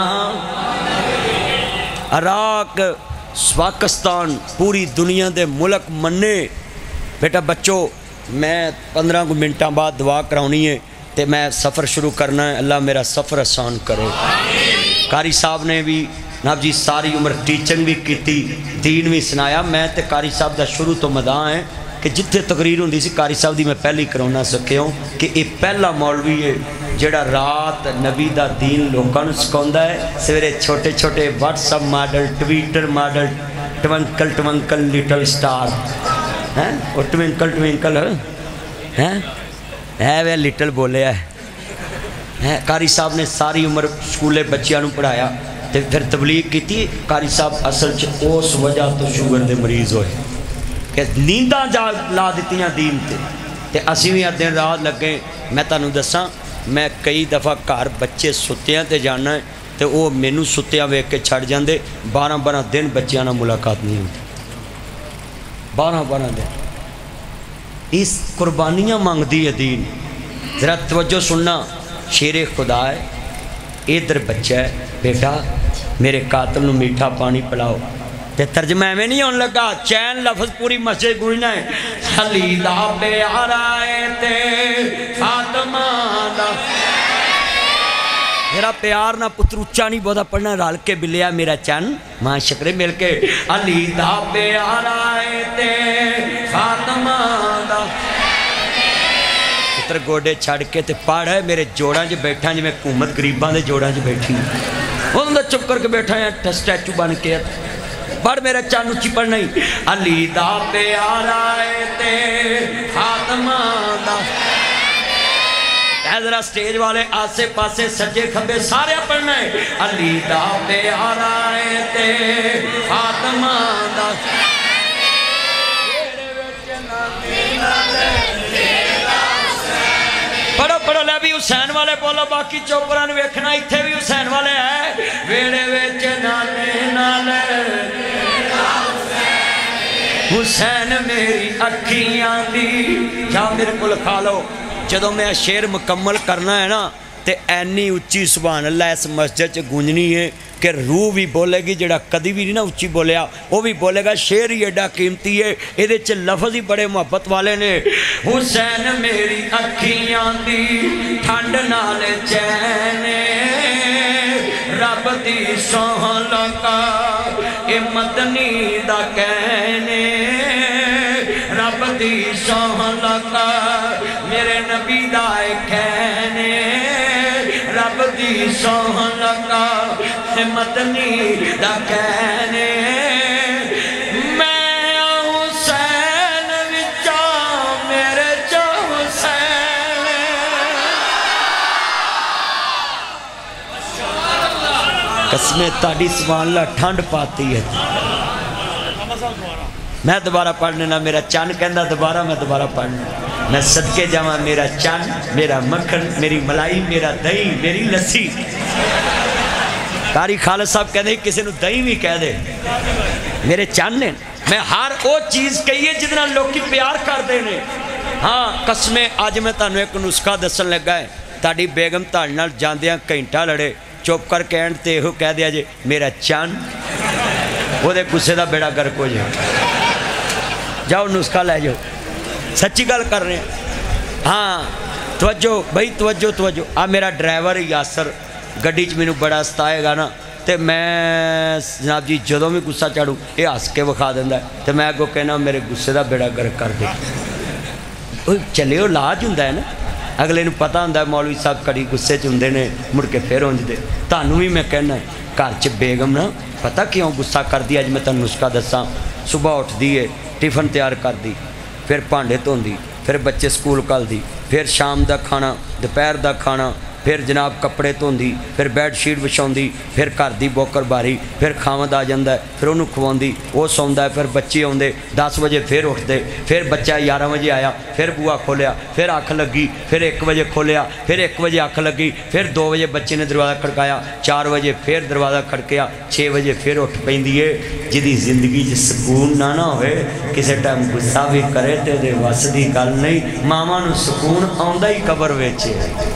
عراق پاکستان پوری دنیا دے ملک مننے. بیٹا بچو میں پندرہ کو منٹاں بعد دعا کراؤنی ہے تے میں سفر شروع کرنا ہے. اللہ میرا سفر آسان کرے. قاری صاحب نے بھی ناب جی ساری عمر ٹیچنگ بھی کیتی، دین بھی سنایا. میں تے قاری صاحب دا شروع تو مداں ہے کہ جتھے تقریر ہوندی سی قاری صاحب دی میں پہلی کرونا سکے ہوں کہ یہ پہلا مولوی ہے جڑا رات نبی دا دین لوکاں نوں سکھاوندا ہے. سویرے چھوٹے چھوٹے WhatsApp model, Twitter model, twinkle twinkle little star, ہیں وہ ٹوینکل ٹوینکل ہیں ہے وہ لٹل بولے ہے. قاری صاحب نے ساری عمر سکولے بچیاں نوں پڑھایا تے پھر تبلیغ کیتی. قاری صاحب اصل چ اس وجہ تو شوگر دے مریض ہوئے کہ نینداں جا لا دیتیاں دین تے تے اسی بھی دن رات لگے. میں تانوں دساں میں کئی دفعہ گھر بچے ستیاں تے جانا ہے تے وہ مینوں ستیاں ویکھ کے چھڑ جاندے. بارہ بارہ دن بچیاں نال ملاقات نہیں ہوتی، بارہ بارہ دن. اس قربانیاں مانگدی ہے دین. ذرا توجہ سننا، شیر خدا ہے. ادھر بچہ ہے بیٹا میرے قاتل نو میٹھا پانی پلاؤ. تے ترجمہ میں نہیں ہونے لگا، چین لفظ پوری مسجد گونجنا ہے. علی دا پیارا ہے تے فاطمہ دا. میرا پیار نہ پتر اچھا نہیں بہتا پڑھنا رال کے بلیا میرا چن ماں شکرے مل کے. علی دا پیارا ہے تے فاطمہ دا. پتر گوڑے چھڑ کے تے پاڑ ہے میرے جوڑاں جو بیٹھا جی میں حکومت گریباں دے جوڑاں جو بیٹھی انہوں نے چپ کر کے بیٹھا ہے سٹیچو بن کے پڑھ میرا چان اچھی پڑھ نہیں. علی دا پیارا ہے تے فاطمہ دا. ذرا سٹیج والے آسے پاسے سجے کھبے سارے پڑھنا ہے. علی دا پیارا ہے تے فاطمہ دا. پڑھو پڑھو لے بھی حسین والے بولو باقی چوپران ویکھنا اتھے بھی حسین والے ہیں. ویڑے ویچ نالے نالے حسین میری اکھیاں دی. جا میرے کو لکھا لو جدو میں شعر مکمل کرنا ہے نا تے اینی اچھی سبحان اللہ اس مسجد چ گونجنی ہے کہ روح بھی بولے گی. جڑا کدی بھی نہیں نا اچھی بولیا وہ بھی بولے گا. شعر ہی ایڈا قیمتی ہے، یہ لفظ ہی بڑے محبت والے نے. حسین میری اکھیاں دی ٹھنڈ نال چین رب دی سوہن لگا اے مدنی دا کہنے. رب دی سوہن لگا میرے نبی دا کہنے. رب دی سوہن لگا اے مدنی دا کہنے. میں حسین وچا میرے چا حسین. قسمیں تاڑی سبحان اللہ ٹھنڈ پاتی ہے. میں دوبارہ پڑھنے نا میرا چان کہندہ دوبارہ میں دوبارہ پڑھنے. میں صدقے جاواں میرا چان میرا مکھن میری ملائی میرا دہی میری لسی قاری خالد صاحب کہہ دے کسی نو دہی بھی کہہ دے میرے چان نے میں ہر وہ چیز کہیے جتنا لوگ کی پیار کر دینے ہاں قسمیں آج میں تانوں ایک نسخہ دسن لگا ہے تاڑی بیگم تاڑ نال جاندیاں گھنٹہ لڑے چپ کر کے اینڈ تے ہو کہہ دیا جے میرا چان وہ دے گسے دا بیڑا گرک ہو جائے جاؤ نسخہ لے جاؤ سچی گل کر رہے ہیں ہاں توجہ بھائی توجہ توجہ آ میرا ڈرائیور یاسر گڈی چ مینوں بڑا ستائے گا نا تے میں جناب جی جدوں بھی گسا چڑھوں یہ ہس کے وکھا دیندا ہے تے میں اگوں کہنا میرے گسے دا بیڑا گرک کر دے چلے وہ لاج ہوندا ہے نا اگلے نو پتہ ہوندا ہے مولوی صاحب کڑی گسے چ ہوندے نے مڑ کے پھر ہونج دے تانوں بھی میں کہنا گھر چ بیگم نا پتہ کیوں گسا کر دی اج میں تانوں نسخہ دساں صبح اٹھ دی ہے ٹفن تیار کر دی پھر بھانڈے دھوندی پھر بچے سکول کل دی پھر شام دا کھانا دوپہر دا کھانا پھر جناب کپڑے دھوندی پھر بیڈ شیٹ وچھاؤندی پھر گھر دی بوکر باری پھر کھاوند آ جاندا ہے پھر انہوں کھواندی وہ سوندا ہے پھر بچے آوندے دس بجے پھر اٹھدے پھر بچہ گیارہ بجے آیا پھر بوا کھولیا پھر اکھ لگی پھر ایک بجے کھولیا پھر ایک بجے اکھ لگی پھر دو بجے بچے نے دروازہ کھڑکایا چار بجے پھر دروازہ کھڑکیا چھ بجے پھر اٹھ پیندی ہے جدی زندگی چ سکون نہ نہ ہوئے کسے ٹائم غصہ بھی کرے تے دے وس دی گل نہیں ماواں نوں سکون آوندا ہی قبر وچ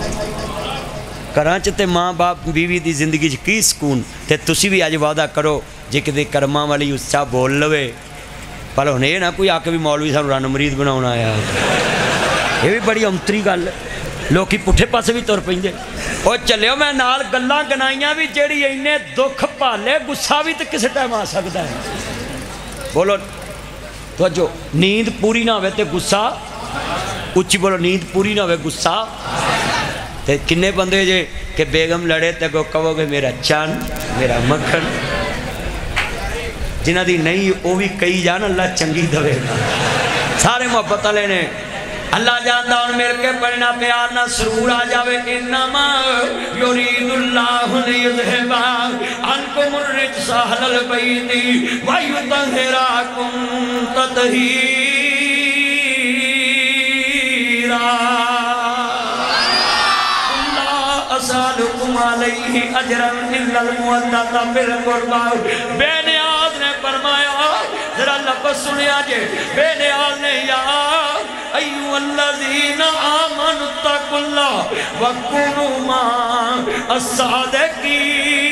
کراں چ تے ماں باپ بیوی دی زندگی چ کی سکون تے تسی بھی اج وعدہ کرو جے کدے کرماں والی اچھا بول لوے پر ہن اے نہ کوئی آ کے بھی مولوی صاحب رن مرید بناونا آیا یہ بھی بڑی امتری گل لوکی پٹھے پاسے بھی تر پیندے او چلیو میں نال گلاں گنائیاں بھی جیڑی اینے دکھ پالے غصہ بھی تے کسے ٹائم آ سکدا ہے بولو توجہ نیند پوری نہ ہوئے تے غصہ اچھی بولو نیند پوری نہ ہوئے غصہ تے کنے بندے جے کہ بیگم لڑے تے کو کہو گے میرا چان میرا مکھن جنہ دی نہیں وہ بھی کئی جان اللہ چنگی دوے گا سارے محبت والے نے اللہ جاندا ہن مل کے پڑھنا پیار نہ سرور آ جاوے انما یرید اللہ لیذھب عنکم الرجس اہل البیت ویطہرکم تطہیرا اسالکم علیہ اجرا الا المودۃ فی القربى بے نیاز نے فرمایا ذرا لفظ سنیا جے بے نیاز نے یا ایھا الذین آمنوا اتقوا اللہ وکونوا مع الصادقین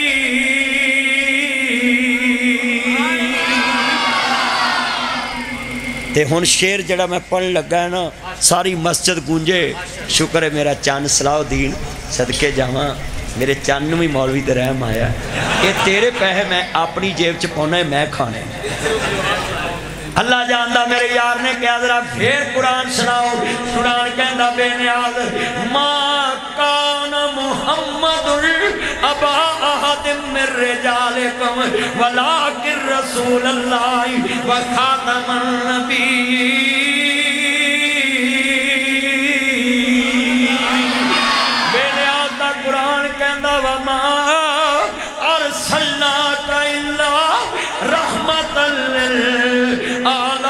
تے ہن شعر جڑا میں پڑھ لگا ہے نا ساری مسجد گونجے شکر ہے میرا چان صلاح الدین صدقے جاواں میرے چان بھی مولوی تے رحم آیا یہ تیرے پیسے میں اپنی جیب چ پاؤنا ہے میں کھانے اللہ جاندا میرے یار نے کہا ذرا پھر قرآن سناؤ قرآن کہندا بے نیاز ما کان محمد ابا احد من رجالکم ولکن رسول اللہ وخاتم النبیین قرآن کہندا وما ارسلناک الا رحمت للعالمین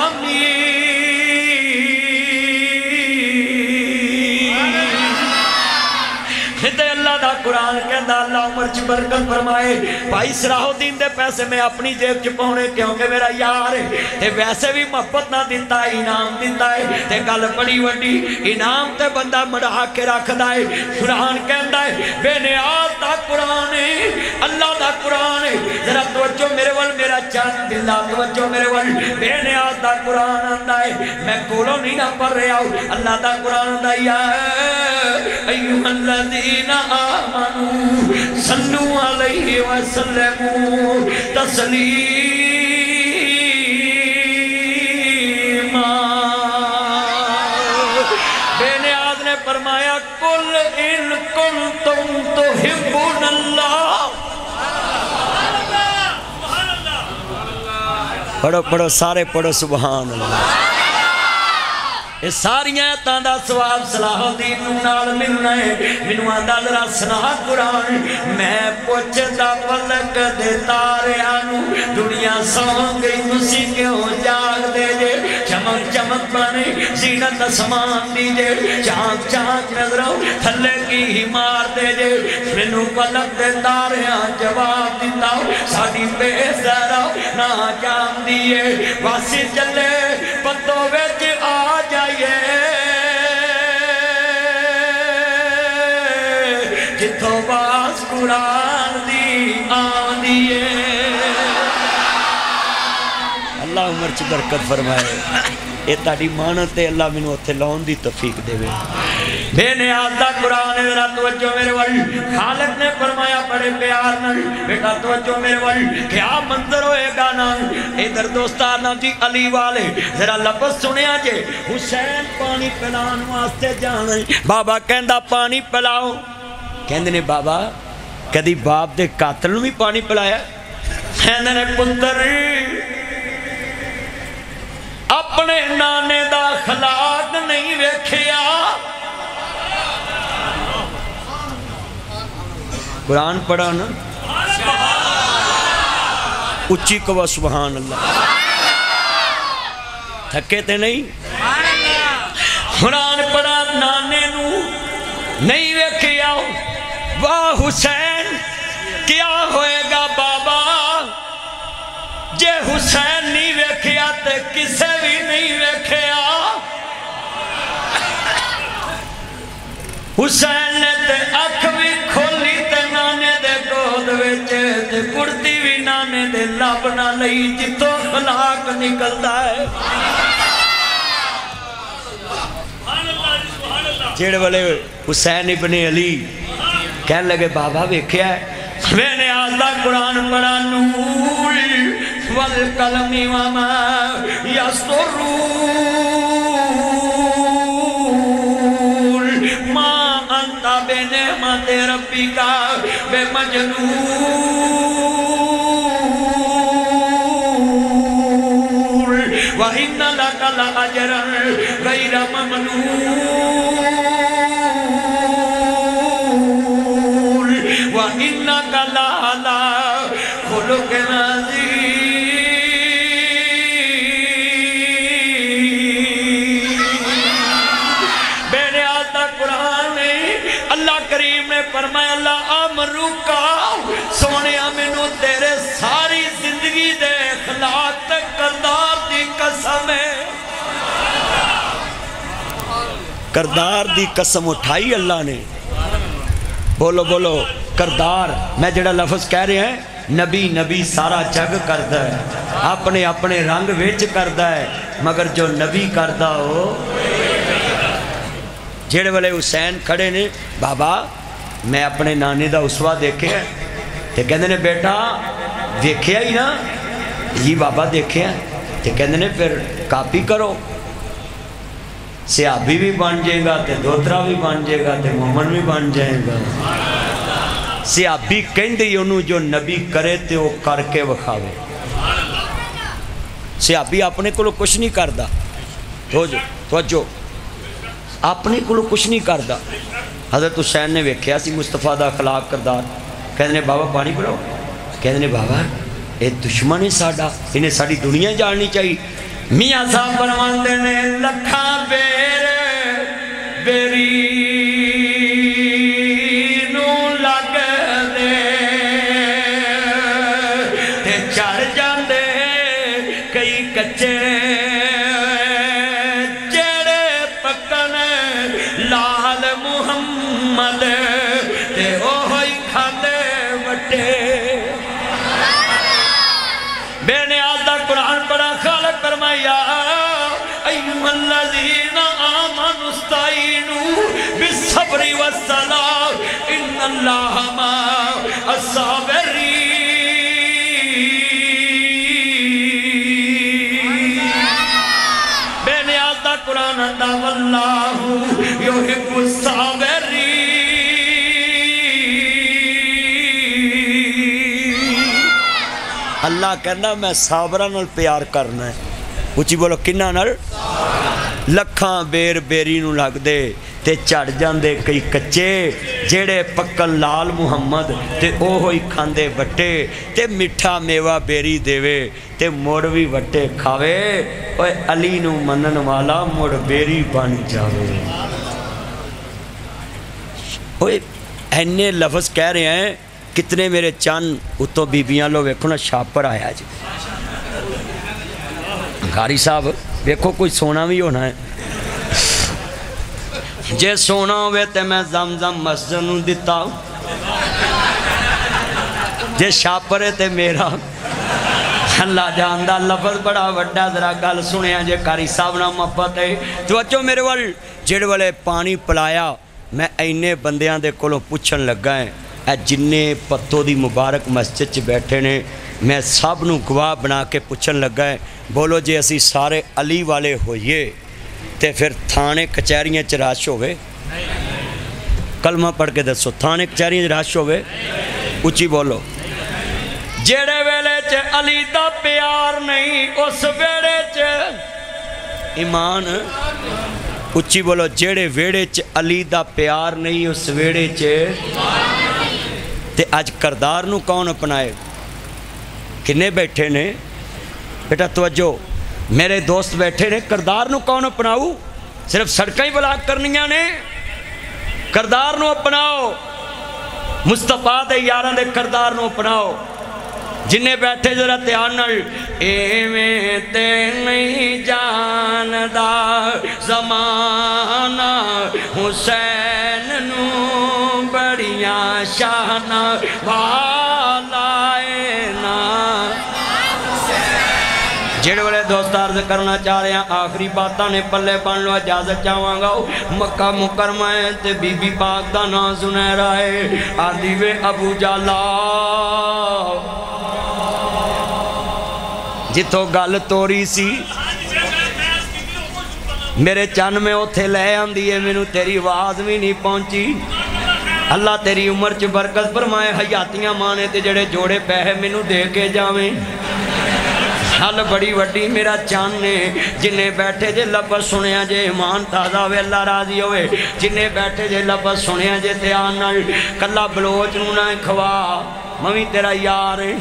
تے اللہ دا قرآن کہندا اللہ عمر چ برکت فرمائے بھائی صلاح الدین دے پیسے میں اپنی جیب چ پاؤنے کیونکہ میرا یار ہے تے ویسے بھی محبت نہ دیتا ہے انعام دیتا ہے تے گل بڑی وڈی انعام تے بندہ مڑا کے رکھدا ہے قرآن کہندا ہے بے نیاز دا قرآن ہے اللہ دا قرآن ہے ذرا توجہ میرے ول میرا چاند دلا توجہ میرے ول بے نیاز دا قرآن آندا ہے میں کولوں نہیں نہ پڑھ رہا ہوں اللہ دا قرآن آندا یا ایھا الذین آمنوا صلوا علیہ وسلموا تسلیما بے نیاز نے فرمایا قل ان کنتم تحبون اللہ پڑھو پڑھو سارے پڑھو سبحان اللہ یہ ساریاں تاندہ سواب صلاح الدین نال ملنا ہے منو آدھا ذرا سنا قرآن میں پوچھتا پلک دے تاریانو دنیا سو گئی تسی کیوں جاگ دے جے چمک چمک بنے زینت اسمان دیجے چاک چاک نظروں تھلے کی ہی مار دے جے مینو پلک دے تاریاں جواب دیتا ساڑی بے سارا نہ جام دیئے واسی چلے پتوں ویچ آ جائیے جتوں باس قرآن دی آن دیئے اللہ عمر چی برکت فرمائے اے تاڑی مانتے اللہ منو اتھے لون دی توفیق دے وے بے نیاز دا قرآن ذرا توجہ میرے وال خالق نے فرمایا بڑے پیار نال بیٹا توجہ میرے وال کیا منظر ہوئے گا نا ادھر دوستانا جی علی والے ذرا لفظ سنیا جے حسین پانی پلان واسطے جانے بابا کہندہ پانی پلاؤ کہندے نے بابا کدی باپ دے قاتل بھی پانی پلایا کہندے نے پتر اپنے نانے دا خلاق نہیں ویکھیا قرآن پڑھا نا اچھی کوا سبحان اللہ تھکے تے نہیں قرآن پڑھا نانے نو نہیں ویکھیا واہ حسین کیا ہوئے گا بابا جے حسین نہیں ویکھیا تے کسے بھی نہیں ویکھیا حسین نے تے اکھ بھی کھولی تے نانے دے گود ویچے تے پڑتی بھی نانے دے لب نہ لئی جتوں خلاق نکلتا ہے جیڑ والے حسین ابن علی کہنے لگے بابا ویکھیا ہے میں نے آدھا قرآن پڑھا نور والقلم وما یسطرون ما انت بنعمت ربک بمجنون وَإِنَّ لَكَ لَأَجْرًا غَيْرَ مَمْنُونٍ وَإِنَّكَ لَعَلَىٰ خُلُقٍ عَظِيمٍ میرے آتا قرآن نے اللہ کریم نے فرمایا اللہ امرو کا سونے امنو تیرے ساری زندگی دے اخلاق تک کردار دی قسم ہے کردار دی قسم اٹھائی اللہ نے بولو بولو کردار میں جڑا لفظ کہہ رہے ہیں نبی نبی سارا جگ کردا ہے اپنے اپنے رنگ وچ کردا ہے مگر جو نبی کردا ہو جڑے والے حسین کھڑے نے بابا میں اپنے نانے دا اسوا دیکھے ہیں تے کہندے نے بیٹا دیکھیا ہی نا یہ بابا دیکھیا تے کہندے نے پھر کاپی کرو سیابی بھی بن جائے گا تے دوترا بھی بن جائے گا تے مومن بھی بن جائے گا سیابی کہندے انہوں جو نبی کرے تے وہ کر کے وکھاوے سیابی اپنے کو کچھ نہیں کردا توجہ توجہ اپنے کو کچھ نہیں کردا حضرت حسین نے ویکھیا سی مصطفیٰ دا اخلاق کردار کہندے نے بابا پانی پلاؤ کہندے نے بابا اے دشمن ہے ساڈا انہیں ساری دنیا جاننی چاہیے میاں صاحب فرماندے نے لکھاں بیر بیری نو لگ دے تے چڑھ جاندے کئی کچے جڑے پکن لال محمد تے اوہی کھاندے وٹے بے نیاز دا قرآن پڑھا خالق فرمایا ایوہ الذین آمنوا استعینوا بالصبر والصلاۃ ان اللہ مع الصابرین بے نیاز دا قرآن دا واللہ یحب الصابرین اللہ کہنا میں صابرہ نال پیار کرنا ہے اچھی بولو کنہ نال لکھاں بیر بیری نو لگ دے تے چڑھ جاندے کئی کچے جیڑے پکن لال محمد تے اوہ ہی کھاندے وٹے تے میٹھا میوہ بیری دیوے تے موڑ بھی وٹے کھاوے اوے علی نو منن والا موڑ بیری بن جاوے اوے اینے لفظ کہہ رہے ہیں کتنے میرے چند اتو بیبیاں لو ویکھو نا شاپر آیا جی گھاری صاحب ویکھو کوئی سونا بھی ہونا ہے جے سونا ہوئے تے میں زمزم مسجد نوں دیتا جے شاپرے تے میرا اللہ جاندہ لفظ بڑا وڈا ذرا گل سنیا جے کاری صاحب نہ محبت ہے تو اچھو میرے وال جڑ والے پانی پلایا میں اینے بندیاں دے کولوں پوچھن لگا ہے اے جننے پتوں دی مبارک مسجد چ بیٹھے نے میں سب نو گواہ بنا کے پوچھن لگا ہے بولو جے اسی سارے علی والے ہوئیے تے پھر تھانے کچہریاں چ رش ہوئے کلمہ پڑھ کے دسو تھانے کچہریاں چ رش ہوئے اچھی بولو جیڑے ویلے چ علی دا پیار نہیں اس ویڑے چ ایمان اچھی بولو جیڑے ویڑے چ علی دا پیار نہیں اس ویڑے چ تے آج کردار نو کون اپنائے کنے بیٹھے نے بیٹا توجہ میرے دوست بیٹھے نے کردار نو کون اپناؤ صرف سڑکیں بلاک کرنیاں نے کردار نو اپناؤ مصطفیٰ دے یاراں دے کردار نو اپناؤ جنہیں بیٹھے ذرا تیانل ایویں تے نہیں جاندا زمانہ حسین نو بڑیاں شانہ والائے نا جڑے والے دوست عرض کرنا چاہ رہے ہیں آخری باتاں نے پلے بن لو اجازت چاہواں گا مکہ مکرمہ ہے تے بی بی پاک دا نام زنیرہ ہے آدھی وے ابو جالا جتو گل توری سی میرے چن میں اوتھے لے آندی ہے مینوں تیری آواز بھی نہیں پہنچی اللہ تیری عمر چ برکت فرمائے حیاتیاں مانے تے جڑے جوڑے پیسے مینوں دے کے جاویں حل بڑی وڈی میرا چان نے جنہیں بیٹھے جے لفظ سنیا جے ایمان تازہ ہوئے اللہ راضی ہوئے جنہیں بیٹھے جے لفظ سنیا جے تیان نال کلا بلوچ نو نہ کھوا ممی تیرا یار ہے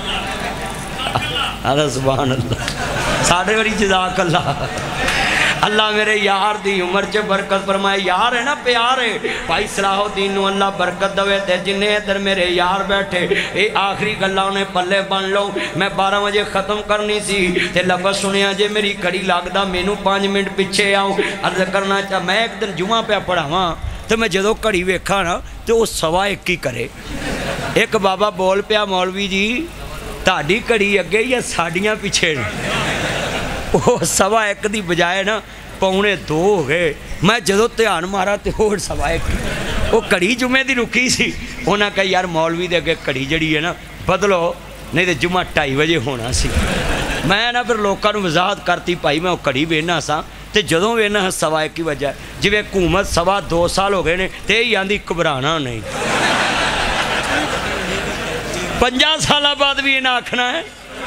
اللہ سبحان اللہ ساڑھے بڑی جزاک اللہ اللہ میرے یار دی عمر چے برکت فرمائے یار ہے نا پیار ہے بھائی صلاح الدین نو اللہ برکت دوے تے جنہیں ادھر میرے یار بیٹھے اے آخری گلہ انہیں پلے بن لو میں بارہ بجے ختم کرنی سی تے لفظ سنیا جے میری کڑی لاغدہ مینوں پانچ منٹ پچھے آؤں عرض کرنا چاہ میں ایک دن جمعہ پہ پڑھا ہاں تو میں جدو کڑی ویکھا نا تو وہ سوا ایک کی کرے ایک بابا بول پیا مولوی جی تاڑی کڑی اگے یا ساڑیاں پیچھے وہ سوا ایک دی بجائے نا پونے دو ہو گئے میں جدو تیان مارا تے ہوڑ سوا ایک وہ کڑی جمعے دی رکی سی ہونا کہا یار مولوی دے اگے کڑی جڑی ہے نا بدلو نہیں تے جمعہ ٹائی وجہ ہونا سی میں نا پھر لوکاں نو وضاحت کرتی پائی میں وہ کڑی بینا سا تے جدوں بینا سوا ایک کی وجہ جی میں حکومت سوا دو سال ہو گئے نے تے یاندی کبرانا نہیں پنجا سالہ بعد بھی یہ نہ آکھنا ہے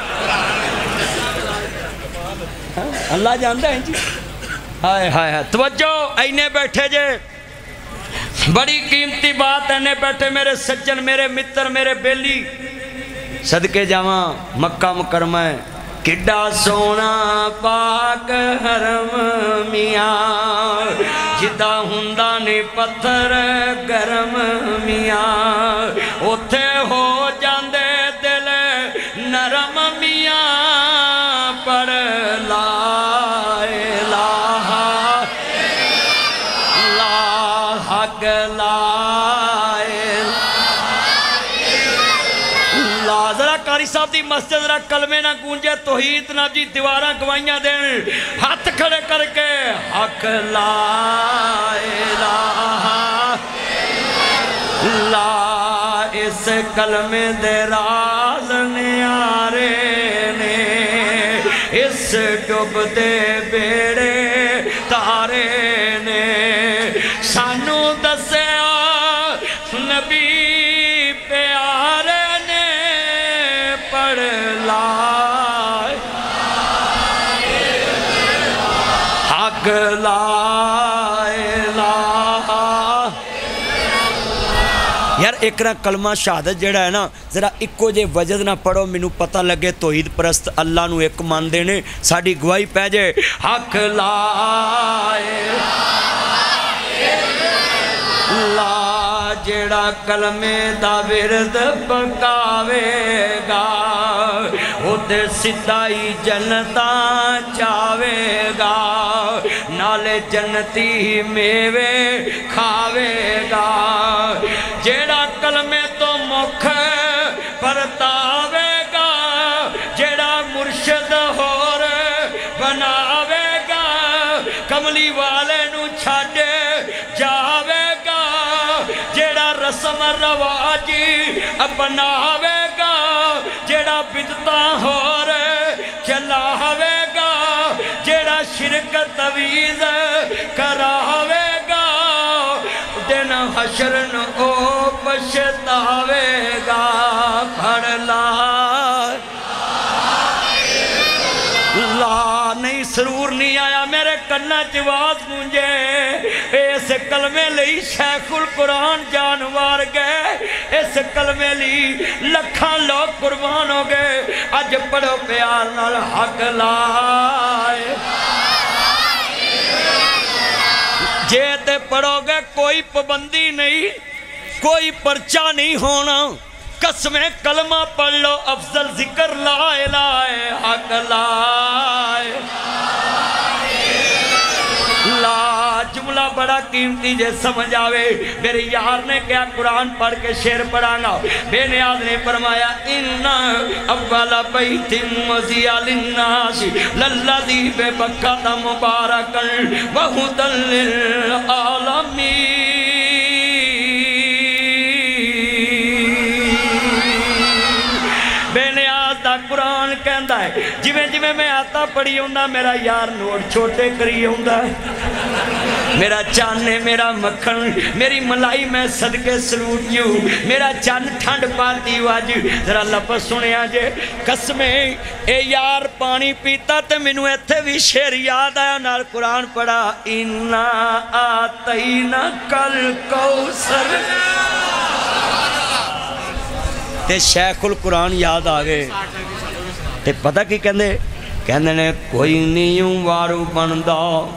اللہ جانتا ہے جی ہائے ہائے ہائے توجہ اینے بیٹھے جے بڑی قیمتی بات اینے بیٹھے میرے سجن میرے متر میرے بیلی صدقے جاواں مکہ مکرمہ ہے کڈا سونا پاک حرم میاں جدا ہندا نے پتھر گرم میاں اوتھے ہو جاندے دل نرم میاں پر لا الہ لا حق لا ذرا کاری صاحب دی مسجد ذرا کلمے نہ گونجے توحید نہ جی دیواراں گوائیاں دین ہاتھ کھڑے کر کے حق لا الہ لا اس کلمے دے راز نیارے نے اس ڈب دے بیڑے تارے نے سانو دسیا نبی پیارے حق لا الہ یار اقرا کلمہ شہادت جڑا ہے نا ذرا اکو جے وجد نہ پڑھو مینوں پتہ لگے توحید پرست اللہ نو ایک ماندے نے ساڈی گواہی پہ جائے حق لا لا جڑا کلمے دا ورد پکاوے گا وہ تے سدھائی جنتاں چاوے گا نالے جنتی میوے کھاوے گا جڑا کلمے تو مکھ پرتاوے گا جڑا مرشد ہور بناوے گا کملی والے نو چھاڑے جاوے جیڑا رسم رواجی اپناوے گا جیڑا بدتاں ہور چلاوے گا جیڑا شرک تویز کراوے گا دن حشر نو او پشتاوے گا پڑھ لا لا نہیں سرور نہیں آیا میرے کنہ چواز مجھے اس کلمے لئی شیخ القرآن جانوار گئے اس کلمے لئی لکھاں لوگ قربان ہو گئے اج پڑھو پیار نال حق لائے جے تے پڑھو گے کوئی پابندی نہیں کوئی پرچہ نہیں ہونا قسمیں کلمہ پڑھ لو افضل ذکر لا الہ حق لائے لا جملہ بڑا قیمتی جے سمجھ آوے میرے یار نے کیا قرآن پڑھ کے شعر پڑھا گا بے نیاز نے فرمایا اِنَّا اَوَّلَ بَيْتٍ وَزِيَا لِلنَّاسِ لَلَّذِي بِبَكَّةَ مُبَارَكًا وَهُدًى لِلْعَالَمِينَ قرآن کہندہ ہے جویں جویں میں آتا پڑھی ہوندہ میرا یار نوٹ چھوٹے کری ہوندہ ہے میرا چانے میرا مکھن میری ملائی میں صدقے سلوٹ یوں میرا چان ٹھنڈ پاتی واج ذرا لفظ سنے آجے قسمیں اے یار پانی پیتا تے منو ایتھے بھی شیر یاد آیا نال قرآن پڑھا اِنَّا آتَيْنَكَ الْكَوْثَرَ تے شیخ القرآن یاد آگے تے پتہ کی کہندے کہندے نے کوئی نیوں وارو بندہ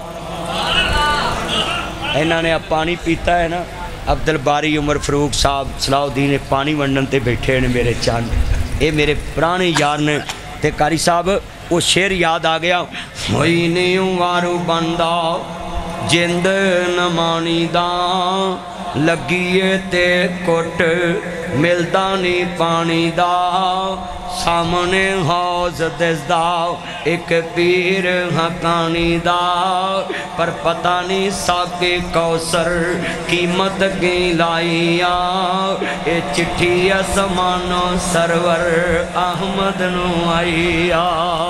اینا نے اب پانی پیتا ہے نا عبدالباری عمر فروق صاحب صلاح الدین پانی ونڈن تے بیٹھے نے میرے چاند اے میرے پرانے یار نے تے قاری صاحب وہ شعر یاد آ گیا کوئی نیوں وارو بندہ جند نمانی داں لگیے تے کٹ ملدانی پانی دا سامنے حوض دس دا ایک پیر حقانی دا پر پتہ نہیں ساکے کوثر قیمت کی لائیا اے چٹھی اسمانو سرور احمد نو آئیا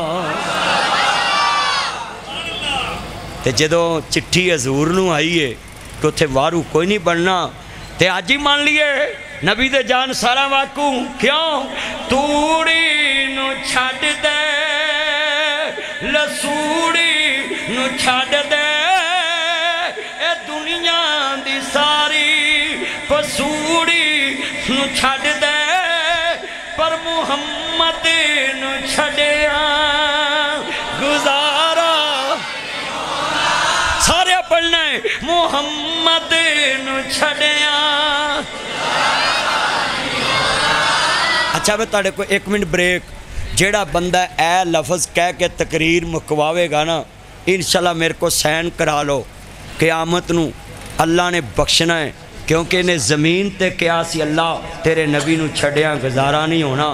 تے جدو چٹھی حضور نو آئیے تو تھے وارو کوئی نہیں بننا تے آج ہی مان لیے نبی دے جان سارا واقعوں کیوں توڑی نو چھاڑ دے لسوڑی نو چھاڑ دے اے دنیا دی ساری پسوڑی نو چھاڑ دے پر محمد نو چھڑیا گزارا سارے پڑھنا ہے محمد نو چھڑیا اچھا میں تاڑے کو ایک منٹ بریک جیڑا بندہ اے لفظ کہہ کے تقریر مکواوے گا نا انشاءاللہ میرے کو سین کرا لو قیامت نو اللہ نے بخشنا ہے کیونکہ انہیں زمین تے کیا سی اللہ تیرے نبی نو چھڑیاں گزارا نہیں ہونا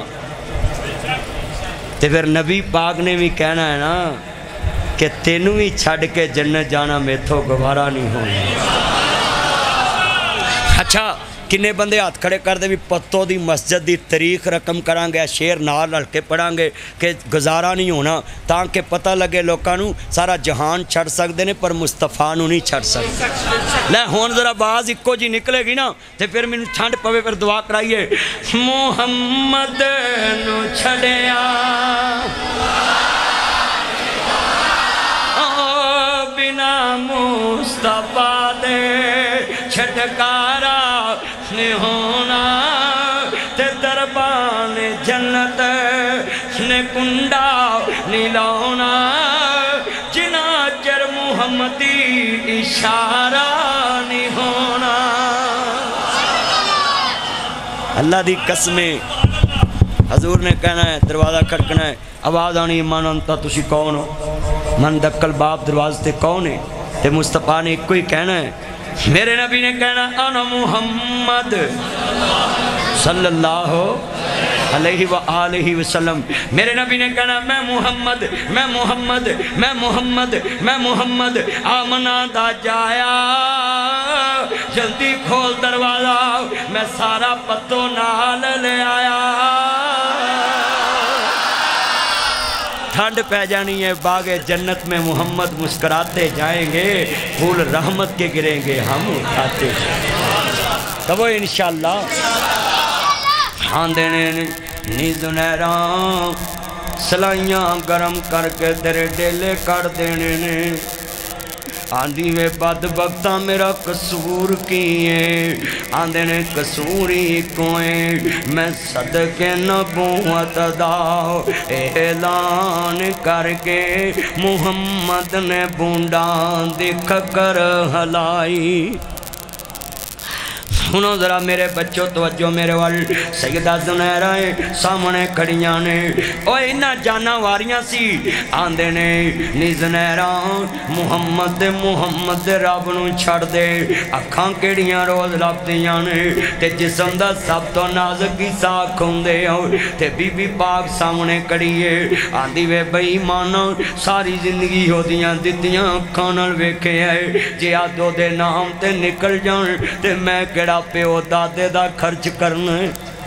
تے پھر نبی پاک نے بھی کہنا ہے نا کہ تینوں ہی چھڑ کے جنت جانا میتھو گوارا نہیں ہونا اچھا کنے بندے ہاتھ کھڑے کر دے بھی پتوں دی مسجد دی تاریخ رقم کران گے شیر نال لڑکے پڑھان گے کہ گزارا نہیں ہونا تاکہ پتہ لگے لوکانوں سارا جہان چھڑ سکتے ہیں پر مصطفیٰ نو نہیں چھڑ سکتے لے ہون ذرا باز اکو جی نکلے گی نا تے پھر میں ٹھنڈ پوے پر دعا کرائیے محمد نو چھڑیا بنا مصطفیٰ دے چھٹکارا نہیں ہونا نے کنڈا نہیں لاؤنا جنا چر محمدی اشارہ نہیں ہونا اللہ دی قسمیں حضور نے کہنا ہے دروازہ کھڑکنا ہے آواز آنی من انتا تسی کون ہو من دکل باب دروازے تے کون ہے تے مصطفیٰ نے ایک کوئی کہنا ہے میرے نبی نے کہنا انا محمد صلی اللہ علیہ وآلہ وسلم میرے نبی نے کہنا میں محمد میں محمد میں محمد میں محمد آمنہ دا جایا جلدی کھول دروازہ میں سارا پتو نال لے آیا ٹھنڈ پہ جانی ہے باغ جنت میں محمد مسکراتے جائیں گے پھول رحمت کے گریں گے ہم اٹھاتے کبھو انشاءاللہ ہاں دینے نیز نیران سلائیاں گرم کر کے تیرے ڈیلے کر دینے نے آندھی میں بدبختہ میرا قصور کیے آندھے نے قصوری کوئیں میں صدقے نبوت داؤ اعلان کر کے محمد نے بونڈان دکھ کر ہلائی سنو ذرا میرے بچوں توجہ میرے وال سیدہ زنیرائیں سامنے کھڑیاں نے اوہ انہا جانا واریاں سی آندے نے نی زنیران محمد محمد رب نو چھڑ دے اکھاں کیڑیاں روز لب دیاں نے تے جسم دا سب تو نازک کی ساکھ ہوندے تے بی بی پاک سامنے کھڑیے آندھی وے بئی مانا ساری زندگی ہو دیاں دیتیاں کھانل ویکھے آئے جے آدھو دے نام تے نکل جان تے میں کیڑا پہ او دادے دا خرچ کرنے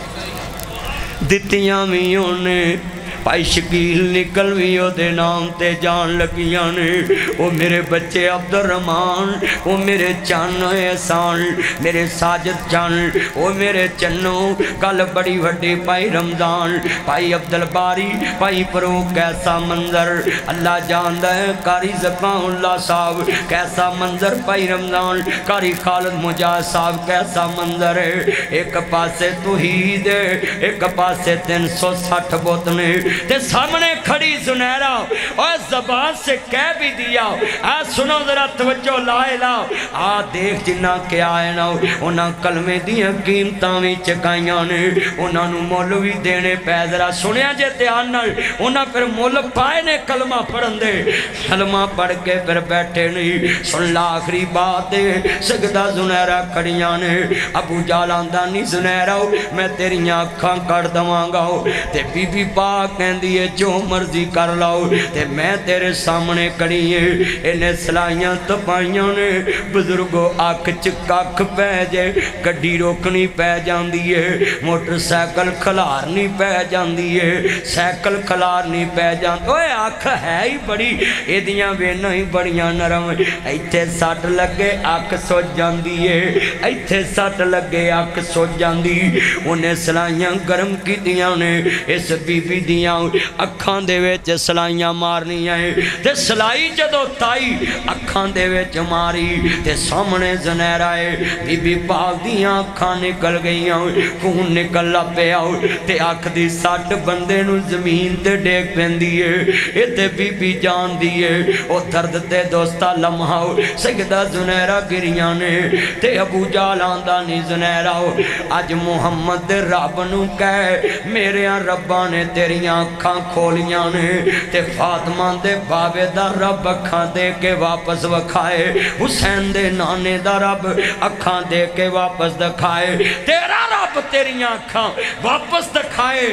دتیاں میوں نے پائی شکیل نکل بھی او دے نام تے جان لگیاں نے او میرے بچے عبدالرحمن او میرے چان احسان میرے ساجد چان او میرے چنوں کل بڑی وڈی پائی رمضان پائی عبدالباری پائی پرو کیسا منظر اللہ جاندہ ہے کاری زبان اللہ صاحب کیسا منظر پائی رمضان کاری خالد مجاہد صاحب کیسا منظر ہے ایک پاسے توحید ہے ایک پاسے تین سو سٹھ بوتنے تے سامنے کھڑی سنیرا اور زبان سے کہہ بھی دیا آ سنو ذرا توجہ لائے لاؤ آ دیکھ جنہ کیا ہے نا انہاں کلمے دیا قیمتاں بھی چکائیاں نے انہاں نو مولوی دینے پہ ذرا سنیا جے تیانل انہاں پھر مول پائے نے کلمہ پڑھن دے کلمہ پڑھ کے پھر بیٹھے نہیں سن لا آخری بات دے سگدہ زنیرہ کھڑیاں نے ابو جالاندہ نہیں زنیرہ میں تیری آنکھاں کر دوانگا تے بی بی پاک دیئے جو مرضی کر لاؤ تے میں تیرے سامنے کڑیے انہیں سلائیاں تپائیاں نے بزرگو آکھ چکاکھ پہ جے گڑی روکنی پہ جان دیئے موٹر سیکل کھلارنی پہ جان دیئے سیکل کھلارنی پہ جان دیئے اوہ آکھ ہے ہی بڑی ایدیاں وینا ہی بڑیاں نرم ایتھے ساٹھ لگے آکھ سو جان دیئے ایتھے ساٹھ لگے آکھ سو جان دیئے انہیں سلائیاں گرم کی دیاں نے اس بی بی دیاں اکھان دے ویچ سلائیاں مارنی آئے تے سلائی جدو تائی اکھان دے ویچ ماری تے سامنے زنیر آئے بی بی پاک دیاں اکھان نکل گئی آؤ خون نکل لپے آؤ تے آکھ دی ساٹھ بندے نو زمین تے ڈیک پہن دیئے اے تے بی بی جان دیئے او درد تے دوستا لمحاؤ سیدہ زنیرہ گریاں نے تے ابو جالاندہ نی زنیرہ آج محمد رب نو کہے میرے رباں نے تیریاں اکھاں کھولیاں نے تے فاطمہ دے بابے دا رب اکھاں دے کے واپس وکھائے حسین دے نانے دا رب اکھاں دے کے واپس دکھائے تیرا رب تیریاں اکھاں واپس دکھائے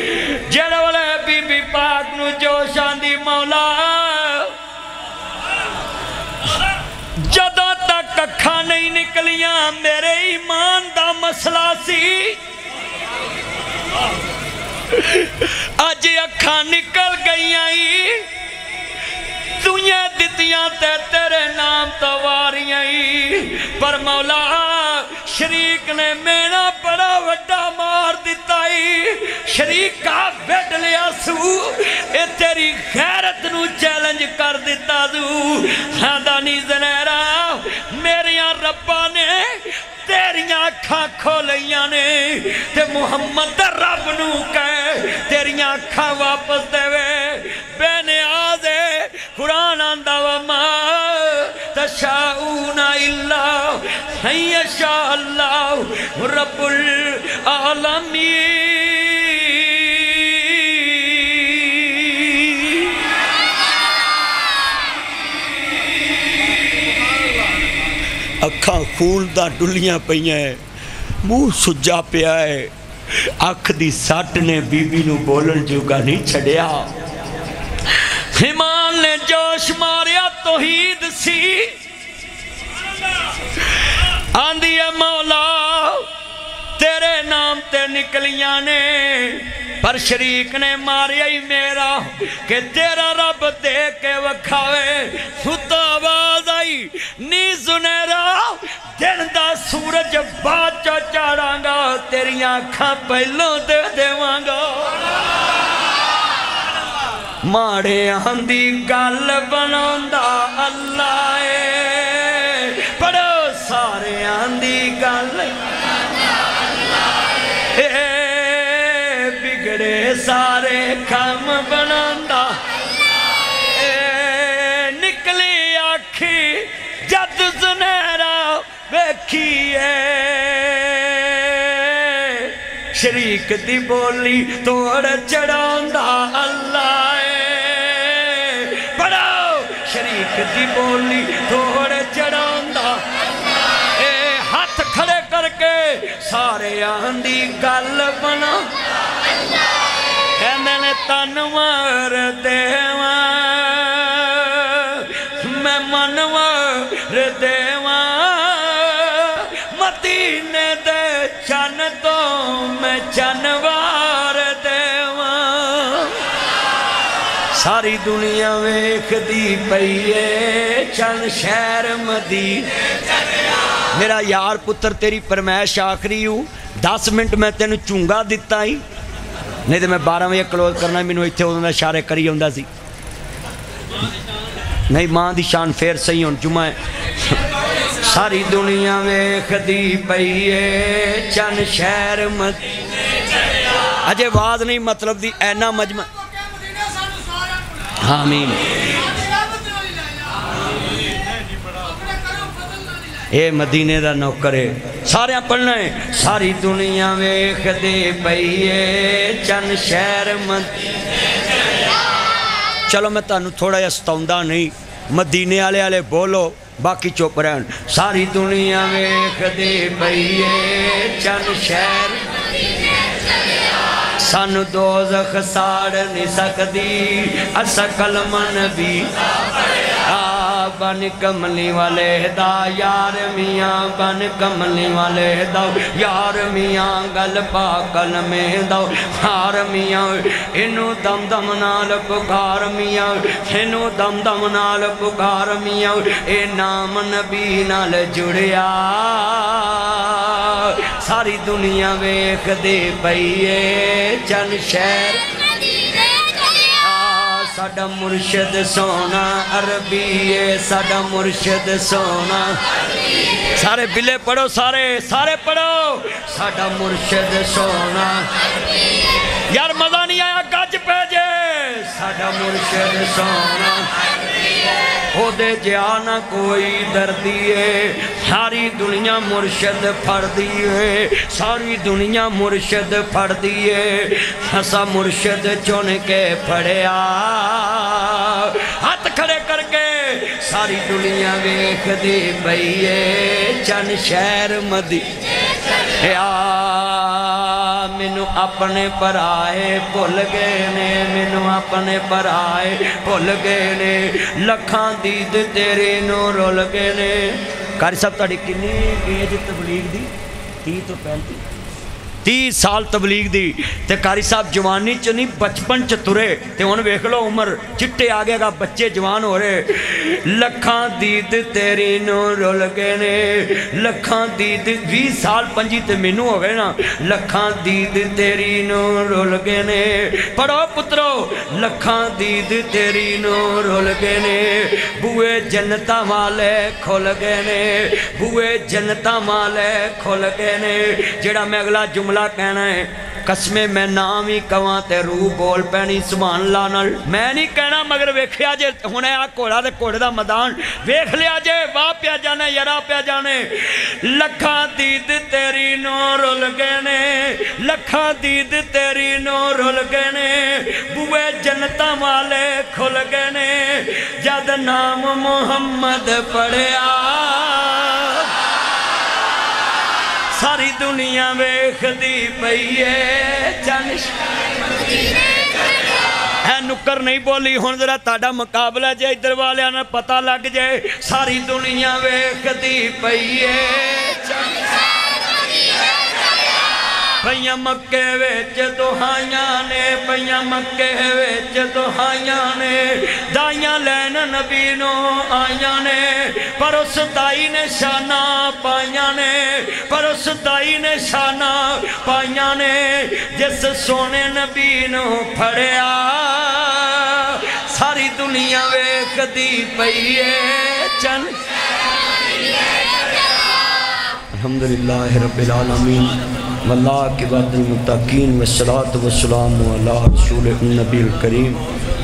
جڑے والے بی بی پاک نو جوشاں دی مولا جدوں تک اکھاں نہیں نکلیاں میرے ایمان دا مسئلہ سی آج اکھاں نکل گئی آئی دنیا دتیاں تے تیرے نام تواری آئی پر مولا شریک نے مینا بڑا وڈا مار دیتائی شریک کا بیڈ لیا سو اے تیری غیرت نو چیلنج کر دیتا دو خاندانی زنیرہ میریاں ربا نے تیریاں اکھاں کھولیاں نے تے محمد رب نو کہے تیریاں اکھاں واپس دے بے نیاز قرآن آندہ وما تشاؤون الا ان یشاء اللہ رب العالمین اکھاں خون دا ڈلیاں پئیاں ہے منہ سجا پیا ہے اکھ دی سٹ نے بی بی نو بولن جوگا نہیں چھڑیا ایمان نے جوش ماریا توحید سی آندھی ہے مولا تیرے نام تے نکلیاں نے پر شریک نے ماریا ہی میرا کہ تیرا رب دے کے وکھاوے ستا آواز آئی نی زنیرہ دن دا سورج باچا چاڑاں گا تیریاں کھاں پہلوں دے دے وانگا ماڑے آندھی گال بناندہ اللہ اے پڑھو سارے آندھی گال اے بگڑے سارے کام بناندہ اے نکلی آکھی جد زنیرہ ویکھیے شریک دی بولی توڑ چڑھاندہ اللہ شریک دی بولی توڑ چڑھاندہ اے ہاتھ کھڑے کر کے سارے آندھی گل بنا کہنے نے تنوار دیواں میں منوار دیواں مدینے دے چن تو میں چنوار دیواں ساری دنیا ویکھ دی پئیے چند شہر مدینے میرا یار پتر تیری فرمائش آخری ہوں دس منٹ میں تینوں چونگا دیتا ہی نہیں تو میں بارہ بجے کلوز کرنا مینوں ایتھے اودوں دا اشارے کری ہوندا سی نہیں ماں دی شان پھر صحیح ہن جمعہ ساری دنیا ویکھ دی پئیے چند شہر مدینے اجے واز نہیں مطلب دی اینا مجمع آمین اے مدینے دا نوکرے سارے پڑھنا ہے ساری دنیا ویکھ دے پئیے چند شہر مدینے چلو میں تانوں تھوڑا یا ستاؤندہ نہیں مدینے آلے آلے بولو باقی چوپ رہن ساری دنیا ویکھ دے پئیے چند شہر سانو دوزخ ساڑ نہیں سکدی اسا کلمن بھی بن کملی والے دا یار میاں بن کملی والے دا یار میاں گل پاکل میں دا یار میاں انو دم دم نال پکار میاں انو دم دم نال پکار میاں اے نام نبی نال جڑیا ساری دنیا ویکھ دے پئیے چند شہر ساڑا مرشد سونا عربی ہے ساڑا مرشد سونا سارے بلے پڑھو سارے سارے پڑھو ساڑا مرشد سونا یار مزہ نہیں آیا گج پہ جے ساڑا مرشد سونا ہو دے جانا کوئی دردیے ساری دنیا مرشد پھڑ دیئے ساری دنیا مرشد پھڑ دیئے ہسا مرشد چون کے پھڑیا ہاتھ کھڑے کر کے ساری دنیا ویکھ دی پئیے چند شہر مدینے یا مینوں اپنے پرائے بھول گئے نے مینوں اپنے پرائے بھول گئے نے لکھاں دید تیرے نو رول گئے نے قاری صاحب تاڑی کنے ایج تبلیغ دی تی تو پینتی تی سال تبلیغ دی تے قاری صاحب جوانی چ نہیں بچپن چ ترے تے ہن ویکھ لو عمر چٹے آگے گا بچے جوان ہو رہے لکھاں دید تیری نو رول گئے نے لکھاں دید وی سال پنجی تے مینوں ہو گئے نا لکھاں دید تیری نو رول گئے نے پڑھو پترو لکھاں دید تیری نو رول گئے نے بوئے جنتا والے کھول گئے نے بوئے جنتا والے کھول گئے نے جڑا میں اگلا جملہ کہنا ہے قسمیں میں نام ہی کواں تے روح بول پینی سبحان اللہ نال میں نہیں کہنا مگر ویکھیا جے ہونے آ کوڑا تے کوڑے دا میدان ویکھ لیا جے واہ پیا جانے یرا پیا جانے لکھاں دید تیری نو رل گئے نے لکھاں دید تیری نو رل گئے نے بوئے جنتاں والے کھل گئے نے جد نام محمد پڑھیا ساری دنیا ویکھ دی پئیے جانش ہے نکر نہیں بولی ہون ذرا تاڑا مقابلہ جے ادھر والے آنا پتہ لگ جائے ساری دنیا ویکھ دی پئیے پئیاں مکے ویچ دہائیاں نے پئیاں مکے ویچ دہائیاں نے دائیاں لین نبی نو آئیاں نے پر اس دائی نے شانہ پائیاں نے پر اس دائی نے شانہ پائیاں نے جس سونے نبی نو پھڑیا ساری دنیا ویکھ دی پئیے چن الحمدللہ رب العالمین واللہ کی بات المتقین والصلاة والسلام علی رسول النبی الکریم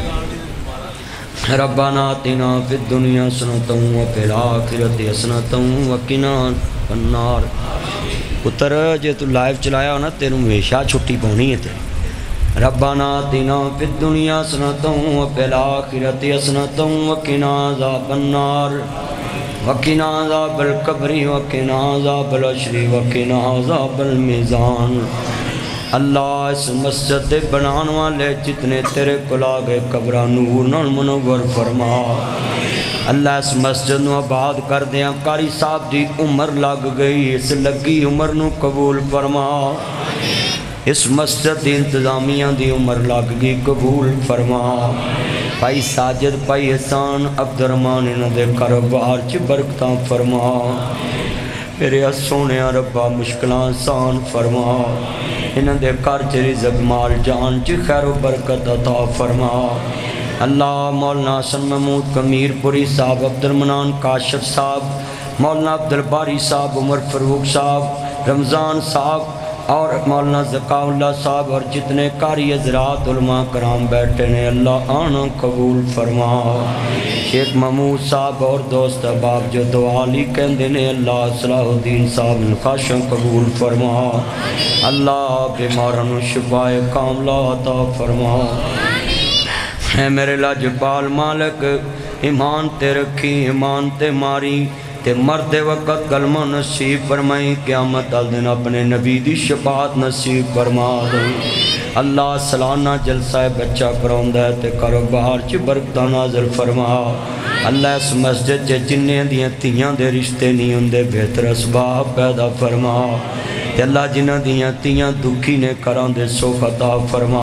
ربنا آتنا فی الدنیا حسنۃ وفی الآخرۃ حسنۃ وقنا النار پتر جے تو لائیو چلایا ہو نا تیروں ہمیشہ چھٹی پونی ہے تے ربنا آتنا فی الدنیا حسنۃ وفی الآخرۃ حسنۃ وقنا عذاب النار وقنا عذاب القبر وقنا عذاب الحشر وقنا عذاب المیزان اللہ اس مسجد بنان والے جتنے تیرے کلا گئے قبرہ نور نال منور فرما اللہ اس مسجد نو آباد کر دیا قاری صاحب دی عمر لگ گئی اس لگی عمر نو قبول فرما اس مسجد دی انتظامیہ دی عمر لگ گئی قبول فرما پائی ساجد پائی احسان عبدالرحمن انہوں دے کاروبار چ برکتاں فرما میرے سونے ربا مشکلان آسان فرما انہوں دے کار چ رزق مال جان چ خیر و برکت عطا فرما اللہ مولانا حسن محمود کمیر پوری صاحب عبدالمنان کاشف صاحب مولانا عبدالباری صاحب عمر فروق صاحب رمضان صاحب اور مولانا ذکاء اللہ صاحب اور جتنے قاری حضرات علماء کرام بیٹھے نے اللہ آنا قبول فرما شیخ محمود صاحب اور دوست احباب جو دعا لی کہندے نے اللہ صلاح الدین صاحب نخاشاں قبول فرما اللہ بیمارن شفائے کاملہ عطا فرما اے میرے لاجپال مالک ایمان تے رکھی ایمان تے ماری تے مرد وقت کلمہ نصیب فرمائی قیامت آل دن اپنے نبی دی شفاعت نصیب فرما دیں اللہ سلانہ جلسہ بچہ کراؤں دے تے کاروبار چ برکتاں نازل فرما اللہ اس مسجد چ جنہیں دیاں تیاں دے رشتے نہیں ہوں دے بہتر اسباب پیدا فرما تے اللہ جنہ دیاں تیاں دکھی نے کراؤں دے سوکھ عطا فرما